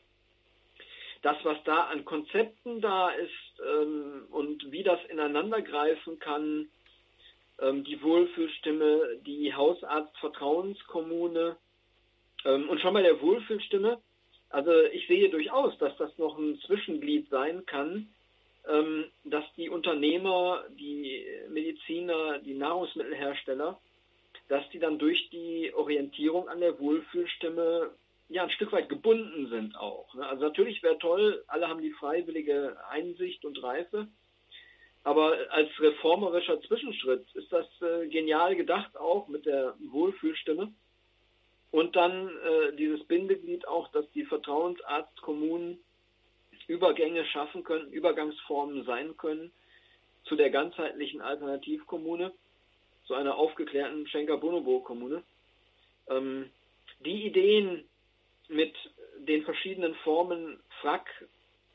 das, was da an Konzepten da ist ähm, und wie das ineinandergreifen kann, ähm, die Wohlfühlstimme, die Hausarzt-Vertrauenskommune ähm, und schon bei der Wohlfühlstimme, also ich sehe durchaus, dass das noch ein Zwischenglied sein kann, ähm, dass die Unternehmer, die Mediziner, die Nahrungsmittelhersteller, dass die dann durch die Orientierung an der Wohlfühlstimme ja ein Stück weit gebunden sind auch. Ne? Also natürlich wäre toll, alle haben die freiwillige Einsicht und Reife, aber als reformerischer Zwischenschritt ist das äh, genial gedacht auch mit der Wohlfühlstimme. Und dann äh, dieses Bindeglied auch, dass die Vertrauensarztkommunen Übergänge schaffen können, Übergangsformen sein können zu der ganzheitlichen Alternativkommune, zu einer aufgeklärten Schenker-Bonobo-Kommune. Ähm, die Ideen mit den verschiedenen Formen F R A C,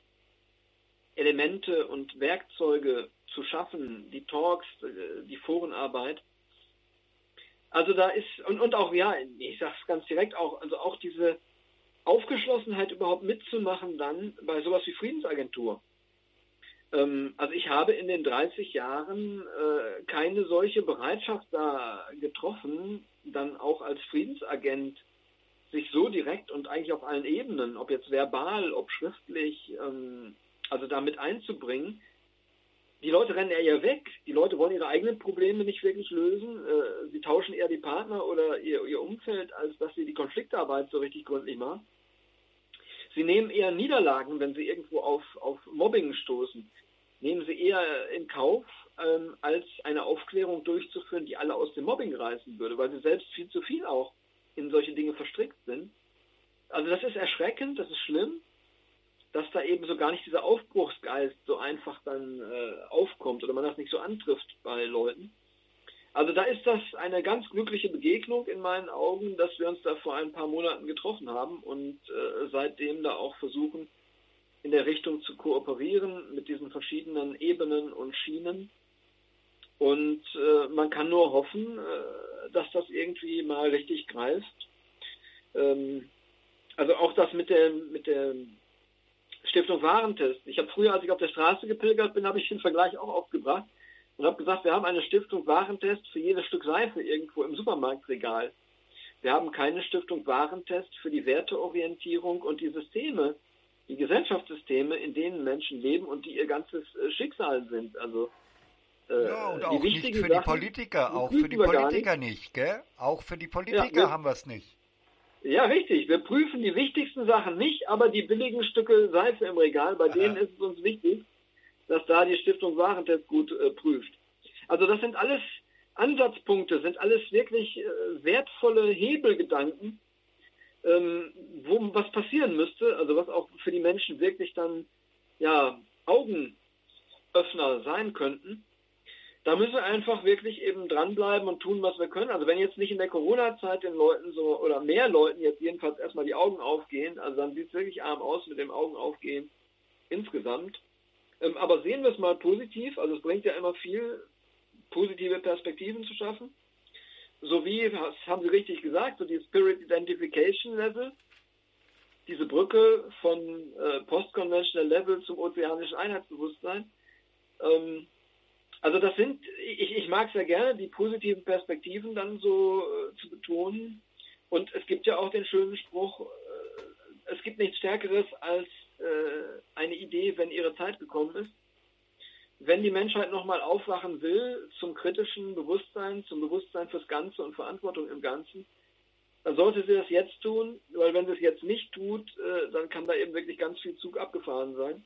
Elemente und Werkzeuge zu schaffen, die Talks, die Forenarbeit. Also da ist, und, und auch, ja, ich sage es ganz direkt auch, also auch diese Aufgeschlossenheit überhaupt mitzumachen dann bei sowas wie Friedensagentur. Ähm, also ich habe in den dreißig Jahren äh, keine solche Bereitschaft da getroffen, dann auch als Friedensagent sich so direkt und eigentlich auf allen Ebenen, ob jetzt verbal, ob schriftlich, ähm, also damit einzubringen. Die Leute rennen eher weg, die Leute wollen ihre eigenen Probleme nicht wirklich lösen, äh, sie tauschen eher die Partner oder ihr, ihr Umfeld, als dass sie die Konfliktarbeit so richtig gründlich machen. Sie nehmen eher Niederlagen, wenn sie irgendwo auf, auf Mobbing stoßen, nehmen sie eher in Kauf, ähm, als eine Aufklärung durchzuführen, die alle aus dem Mobbing reißen würde, weil sie selbst viel zu viel auch in solche Dinge verstrickt sind. Also das ist erschreckend, das ist schlimm, dass da eben so gar nicht dieser Aufbruchsgeist so einfach dann äh, aufkommt oder man das nicht so antrifft bei Leuten. Also da ist das eine ganz glückliche Begegnung in meinen Augen, dass wir uns da vor ein paar Monaten getroffen haben und äh, seitdem da auch versuchen, in der Richtung zu kooperieren mit diesen verschiedenen Ebenen und Schienen. Und äh, man kann nur hoffen, äh, dass das irgendwie mal richtig greift. Ähm, also auch das mit der, mit der Stiftung Warentest. Ich habe früher, als ich auf der Straße gepilgert bin, habe ich den Vergleich auch aufgebracht und habe gesagt, wir haben eine Stiftung Warentest für jedes Stück Seife irgendwo im Supermarktregal. Wir haben keine Stiftung Warentest für die Werteorientierung und die Systeme, die Gesellschaftssysteme, in denen Menschen leben und die ihr ganzes äh, Schicksal sind. Also äh, ja, und die auch nicht für die Sachen, Politiker, die auch für die prüfen wir gar Politiker nicht, gell? Auch für die Politiker Ja, wir- haben wir es nicht. Ja, richtig. Wir prüfen die wichtigsten Sachen nicht, aber die billigen Stücke Seife im Regal, bei denen ist es uns wichtig, dass da die Stiftung Warentest gut äh, prüft. Also das sind alles Ansatzpunkte, sind alles wirklich äh, wertvolle Hebelgedanken, ähm, wo was passieren müsste, also was auch für die Menschen wirklich dann ja Augenöffner sein könnten. Da müssen wir einfach wirklich eben dranbleiben und tun, was wir können. Also wenn jetzt nicht in der Corona-Zeit den Leuten so, oder mehr Leuten jetzt jedenfalls erstmal die Augen aufgehen, also dann sieht es wirklich arm aus mit dem Augen aufgehen insgesamt. Ähm, aber sehen wir es mal positiv, also es bringt ja immer viel, positive Perspektiven zu schaffen. So wie, das haben Sie richtig gesagt, so die Spirit Identification Level, diese Brücke von äh, Post-Conventional Level zum ozeanischen Einheitsbewusstsein. Ähm, Also das sind, ich, ich mag sehr gerne, die positiven Perspektiven dann so äh, zu betonen. Und es gibt ja auch den schönen Spruch, äh, es gibt nichts Stärkeres als äh, eine Idee, wenn ihre Zeit gekommen ist. Wenn die Menschheit nochmal aufwachen will zum kritischen Bewusstsein, zum Bewusstsein fürs Ganze und Verantwortung im Ganzen, dann sollte sie das jetzt tun, weil wenn sie es jetzt nicht tut, äh, dann kann da eben wirklich ganz viel Zug abgefahren sein.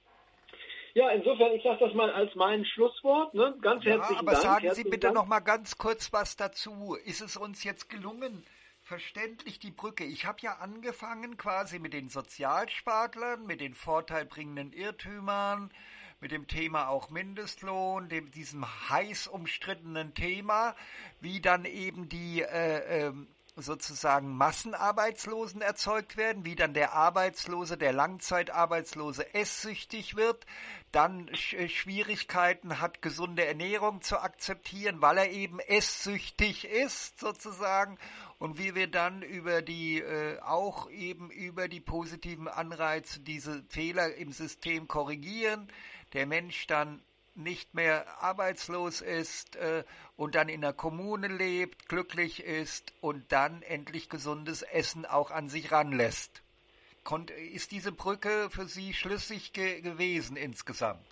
Ja, insofern, ich sage das mal als mein Schlusswort. Ne? Ganz Ja, herzlichen aber Dank. sagen Sie herzlichen bitte Dank. noch mal ganz kurz was dazu. Ist es uns jetzt gelungen, verständlich die Brücke? Ich habe ja angefangen quasi mit den Sozialspartlern, mit den vorteilbringenden Irrtümern, mit dem Thema auch Mindestlohn, dem, diesem heiß umstrittenen Thema, wie dann eben die äh, äh, sozusagen Massenarbeitslosen erzeugt werden, wie dann der Arbeitslose, der Langzeitarbeitslose esssüchtig wird, dann Schwierigkeiten hat, gesunde Ernährung zu akzeptieren, weil er eben esssüchtig ist sozusagen, und wie wir dann über die äh, auch eben über die positiven Anreize diese Fehler im System korrigieren, der Mensch dann nicht mehr arbeitslos ist äh, und dann in der Kommune lebt, glücklich ist und dann endlich gesundes Essen auch an sich ranlässt. Konnt, ist diese Brücke für Sie schlüssig ge- gewesen insgesamt?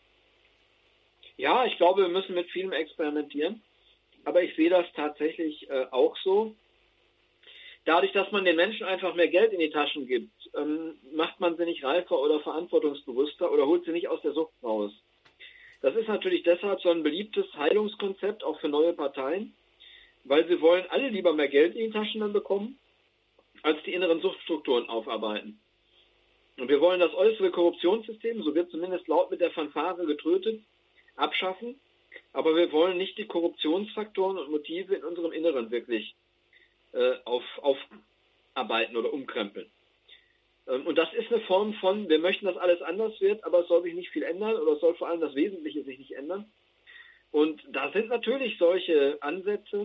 Ja, ich glaube, wir müssen mit vielem experimentieren, aber ich sehe das tatsächlich äh, auch so. Dadurch, dass man den Menschen einfach mehr Geld in die Taschen gibt, ähm, macht man sie nicht reifer oder verantwortungsbewusster oder holt sie nicht aus der Sucht raus. Das ist natürlich deshalb so ein beliebtes Heilungskonzept, auch für neue Parteien, weil sie wollen alle lieber mehr Geld in die Taschen dann bekommen, als die inneren Suchtstrukturen aufarbeiten. Und wir wollen das äußere Korruptionssystem, so wird zumindest laut mit der Fanfare getrötet, abschaffen, aber wir wollen nicht die Korruptionsfaktoren und Motive in unserem Inneren wirklich äh, auf, aufarbeiten oder umkrempeln. Und das ist eine Form von, wir möchten, dass alles anders wird, aber es soll sich nicht viel ändern oder es soll vor allem das Wesentliche sich nicht ändern. Und da sind natürlich solche Ansätze,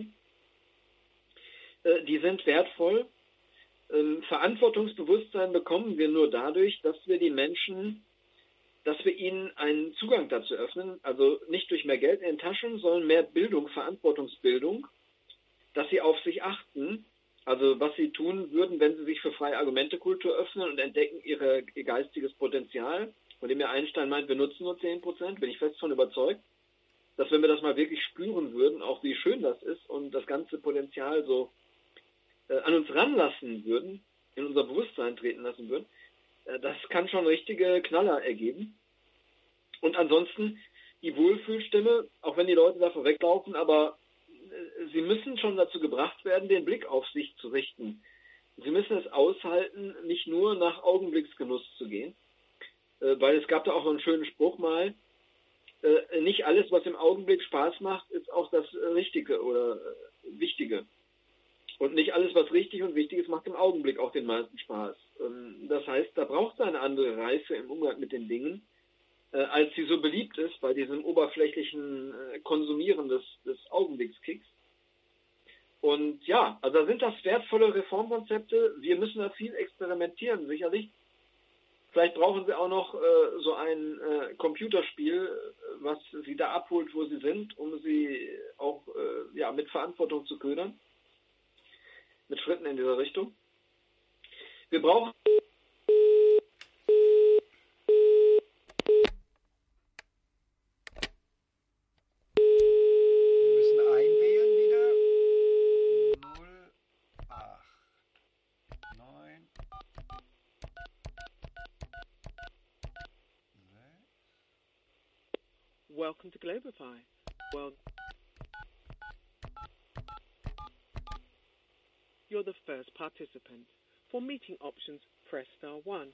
äh, die sind wertvoll. Ähm, Verantwortungsbewusstsein bekommen wir nur dadurch, dass wir die Menschen, dass wir ihnen einen Zugang dazu öffnen, also nicht durch mehr Geld in den Taschen, sondern mehr Bildung, Verantwortungsbildung, dass sie auf sich achten. Also was sie tun würden, wenn sie sich für freie Argumentekultur öffnen und entdecken ihre, ihr geistiges Potenzial, von dem ja Einstein meint, wir nutzen nur zehn Prozent, bin ich fest davon überzeugt, dass wenn wir das mal wirklich spüren würden, auch wie schön das ist und das ganze Potenzial so äh, an uns ranlassen würden, in unser Bewusstsein treten lassen würden, äh, das kann schon richtige Knaller ergeben. Und ansonsten die Wohlfühlstimme, auch wenn die Leute davor weglaufen, aber sie müssen schon dazu gebracht werden, den Blick auf sich zu richten. Sie müssen es aushalten, nicht nur nach Augenblicksgenuss zu gehen, weil es gab da auch noch einen schönen Spruch mal, nicht alles, was im Augenblick Spaß macht, ist auch das Richtige oder Wichtige. Und nicht alles, was richtig und wichtig ist, macht im Augenblick auch den meisten Spaß. Das heißt, da braucht es eine andere Reife im Umgang mit den Dingen, als sie so beliebt ist bei diesem oberflächlichen Konsumieren des, des Augenblickskicks. Und ja, also sind das wertvolle Reformkonzepte. Wir müssen da viel experimentieren, sicherlich. Vielleicht brauchen Sie auch noch äh, so ein äh, Computerspiel, was Sie da abholt, wo Sie sind, um Sie auch äh, ja, mit Verantwortung zu ködern. Mit Schritten in dieser Richtung. Wir brauchen Welcome to Globify. Well, you're the first participant. For meeting options, press star one.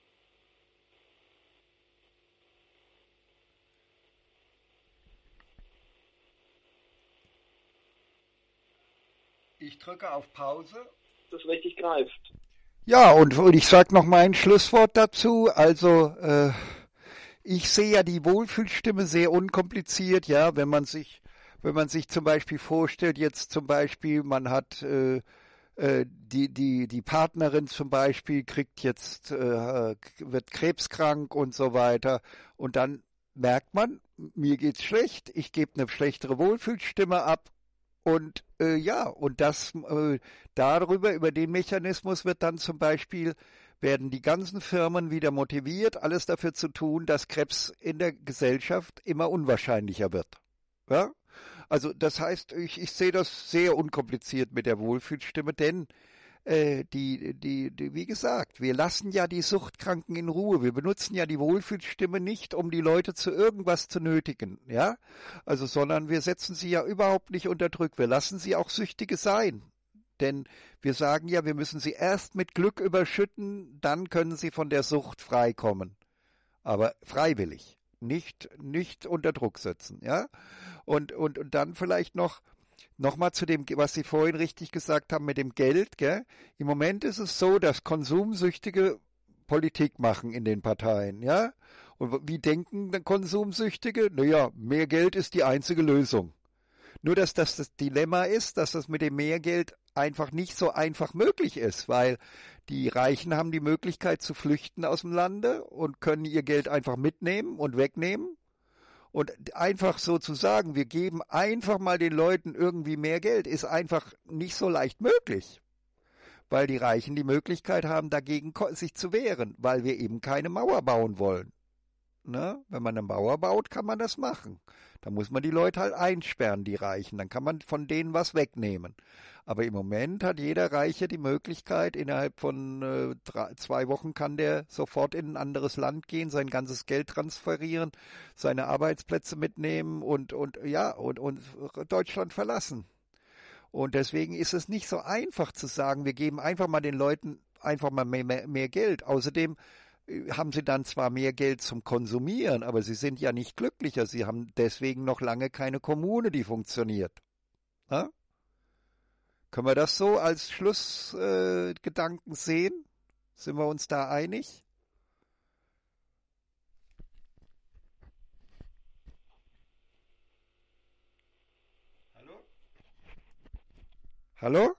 Ich drücke auf Pause. Das richtig greift. Ja, und, und ich sage noch mein Schlusswort dazu. Also, äh, ich sehe ja die Wohlfühlstimme sehr unkompliziert, ja, wenn man sich, wenn man sich zum Beispiel vorstellt, jetzt zum Beispiel, man hat äh, äh, die die die Partnerin zum Beispiel kriegt jetzt äh, wird krebskrank und so weiter, und dann merkt man, mir geht's schlecht, ich gebe eine schlechtere Wohlfühlstimme ab, und äh, ja, und das äh, darüber über den Mechanismus wird dann zum Beispiel werden die ganzen Firmen wieder motiviert, alles dafür zu tun, dass Krebs in der Gesellschaft immer unwahrscheinlicher wird. Ja? Also das heißt, ich, ich sehe das sehr unkompliziert mit der Wohlfühlstimme, denn äh, die, die, die, wie gesagt, wir lassen ja die Suchtkranken in Ruhe. Wir benutzen ja die Wohlfühlstimme nicht, um die Leute zu irgendwas zu nötigen, ja? Also, sondern wir setzen sie ja überhaupt nicht unter Druck. Wir lassen sie auch Süchtige sein. Denn wir sagen ja, wir müssen sie erst mit Glück überschütten, dann können sie von der Sucht freikommen. Aber freiwillig, nicht, nicht unter Druck setzen, ja? Und, und, und dann vielleicht noch, Nochmal zu dem, was Sie vorhin richtig gesagt haben mit dem Geld, gell? Im Moment ist es so, dass Konsumsüchtige Politik machen in den Parteien, ja? Und wie denken dann Konsumsüchtige? Naja, mehr Geld ist die einzige Lösung. Nur, dass das das Dilemma ist, dass das mit dem Mehrgeld einfach nicht so einfach möglich ist, weil die Reichen haben die Möglichkeit zu flüchten aus dem Lande und können ihr Geld einfach mitnehmen und wegnehmen. Und einfach so zu sagen, wir geben einfach mal den Leuten irgendwie mehr Geld, ist einfach nicht so leicht möglich. Weil die Reichen die Möglichkeit haben, dagegen sich zu wehren, weil wir eben keine Mauer bauen wollen. Ne? Wenn man eine Mauer baut, kann man das machen. Da muss man die Leute halt einsperren, die Reichen. Dann kann man von denen was wegnehmen. Aber im Moment hat jeder Reiche die Möglichkeit, innerhalb von äh, drei, zwei Wochen kann der sofort in ein anderes Land gehen, sein ganzes Geld transferieren, seine Arbeitsplätze mitnehmen und, und ja, und, und Deutschland verlassen. Und deswegen ist es nicht so einfach zu sagen, wir geben einfach mal den Leuten einfach mal mehr, mehr, mehr Geld. Außerdem haben sie dann zwar mehr Geld zum Konsumieren, aber sie sind ja nicht glücklicher. Sie haben deswegen noch lange keine Kommune, die funktioniert. Na? Können wir das so als Schlussgedanken äh, sehen? Sind wir uns da einig? Hallo? Hallo?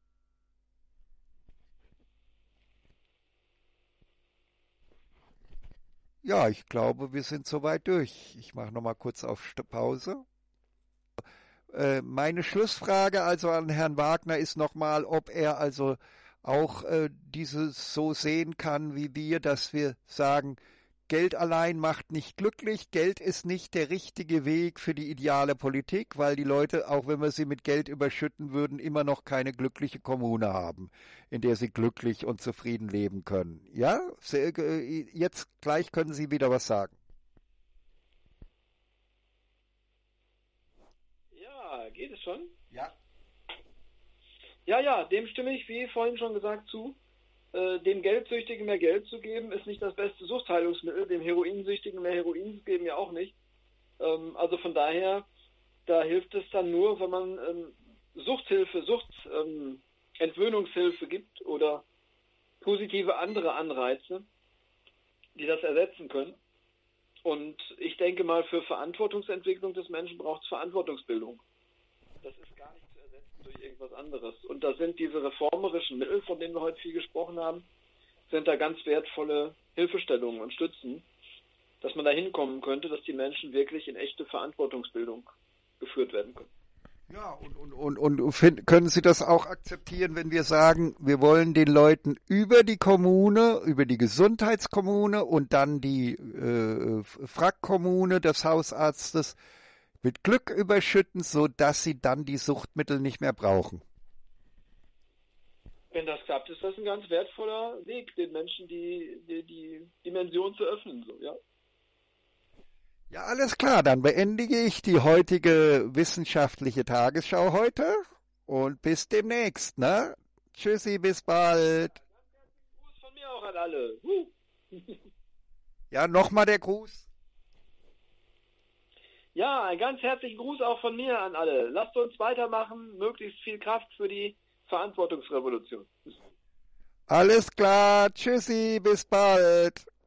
Ja, ich glaube, wir sind soweit durch. Ich mache noch mal kurz auf Pause. Äh, meine Schlussfrage also an Herrn Wagner ist nochmal, ob er also auch äh, dieses so sehen kann wie wir, dass wir sagen, Geld allein macht nicht glücklich, Geld ist nicht der richtige Weg für die ideale Politik, weil die Leute, auch wenn wir sie mit Geld überschütten würden, immer noch keine glückliche Kommune haben, in der sie glücklich und zufrieden leben können. Ja, jetzt gleich können Sie wieder was sagen. Ja, geht es schon? Ja. Ja, ja, dem stimme ich, wie vorhin schon gesagt, zu. Äh, dem Geldsüchtigen mehr Geld zu geben, ist nicht das beste Suchtheilungsmittel. Dem Heroinsüchtigen mehr Heroin zu geben, ja auch nicht. Ähm, also von daher, da hilft es dann nur, wenn man ähm, Suchthilfe, Sucht, ähm, Entwöhnungshilfe gibt oder positive andere Anreize, die das ersetzen können. Und ich denke mal, für Verantwortungsentwicklung des Menschen braucht es Verantwortungsbildung. Das ist gar nicht zu ersetzen durch irgendwas anderes. Und da sind diese reformerischen Mittel, von denen wir heute viel gesprochen haben, sind da ganz wertvolle Hilfestellungen und Stützen, dass man da hinkommen könnte, dass die Menschen wirklich in echte Verantwortungsbildung geführt werden können. Ja, und, und, und, und find, können Sie das auch akzeptieren, wenn wir sagen, wir wollen den Leuten über die Kommune, über die Gesundheitskommune und dann die äh, Frackkommune des Hausarztes mit Glück überschütten, sodass sie dann die Suchtmittel nicht mehr brauchen? Wenn das klappt, ist das ein ganz wertvoller Weg, den Menschen die, die, die Dimension zu öffnen. So, ja. Ja, alles klar, dann beendige ich die heutige wissenschaftliche Tagesschau heute und bis demnächst, ne? Tschüssi, bis bald. Gruß von mir auch an alle. Huh. Ja, nochmal der Gruß. Ja, einen ganz herzlichen Gruß auch von mir an alle. Lasst uns weitermachen, möglichst viel Kraft für die Verantwortungsrevolution. Alles klar, tschüssi, bis bald.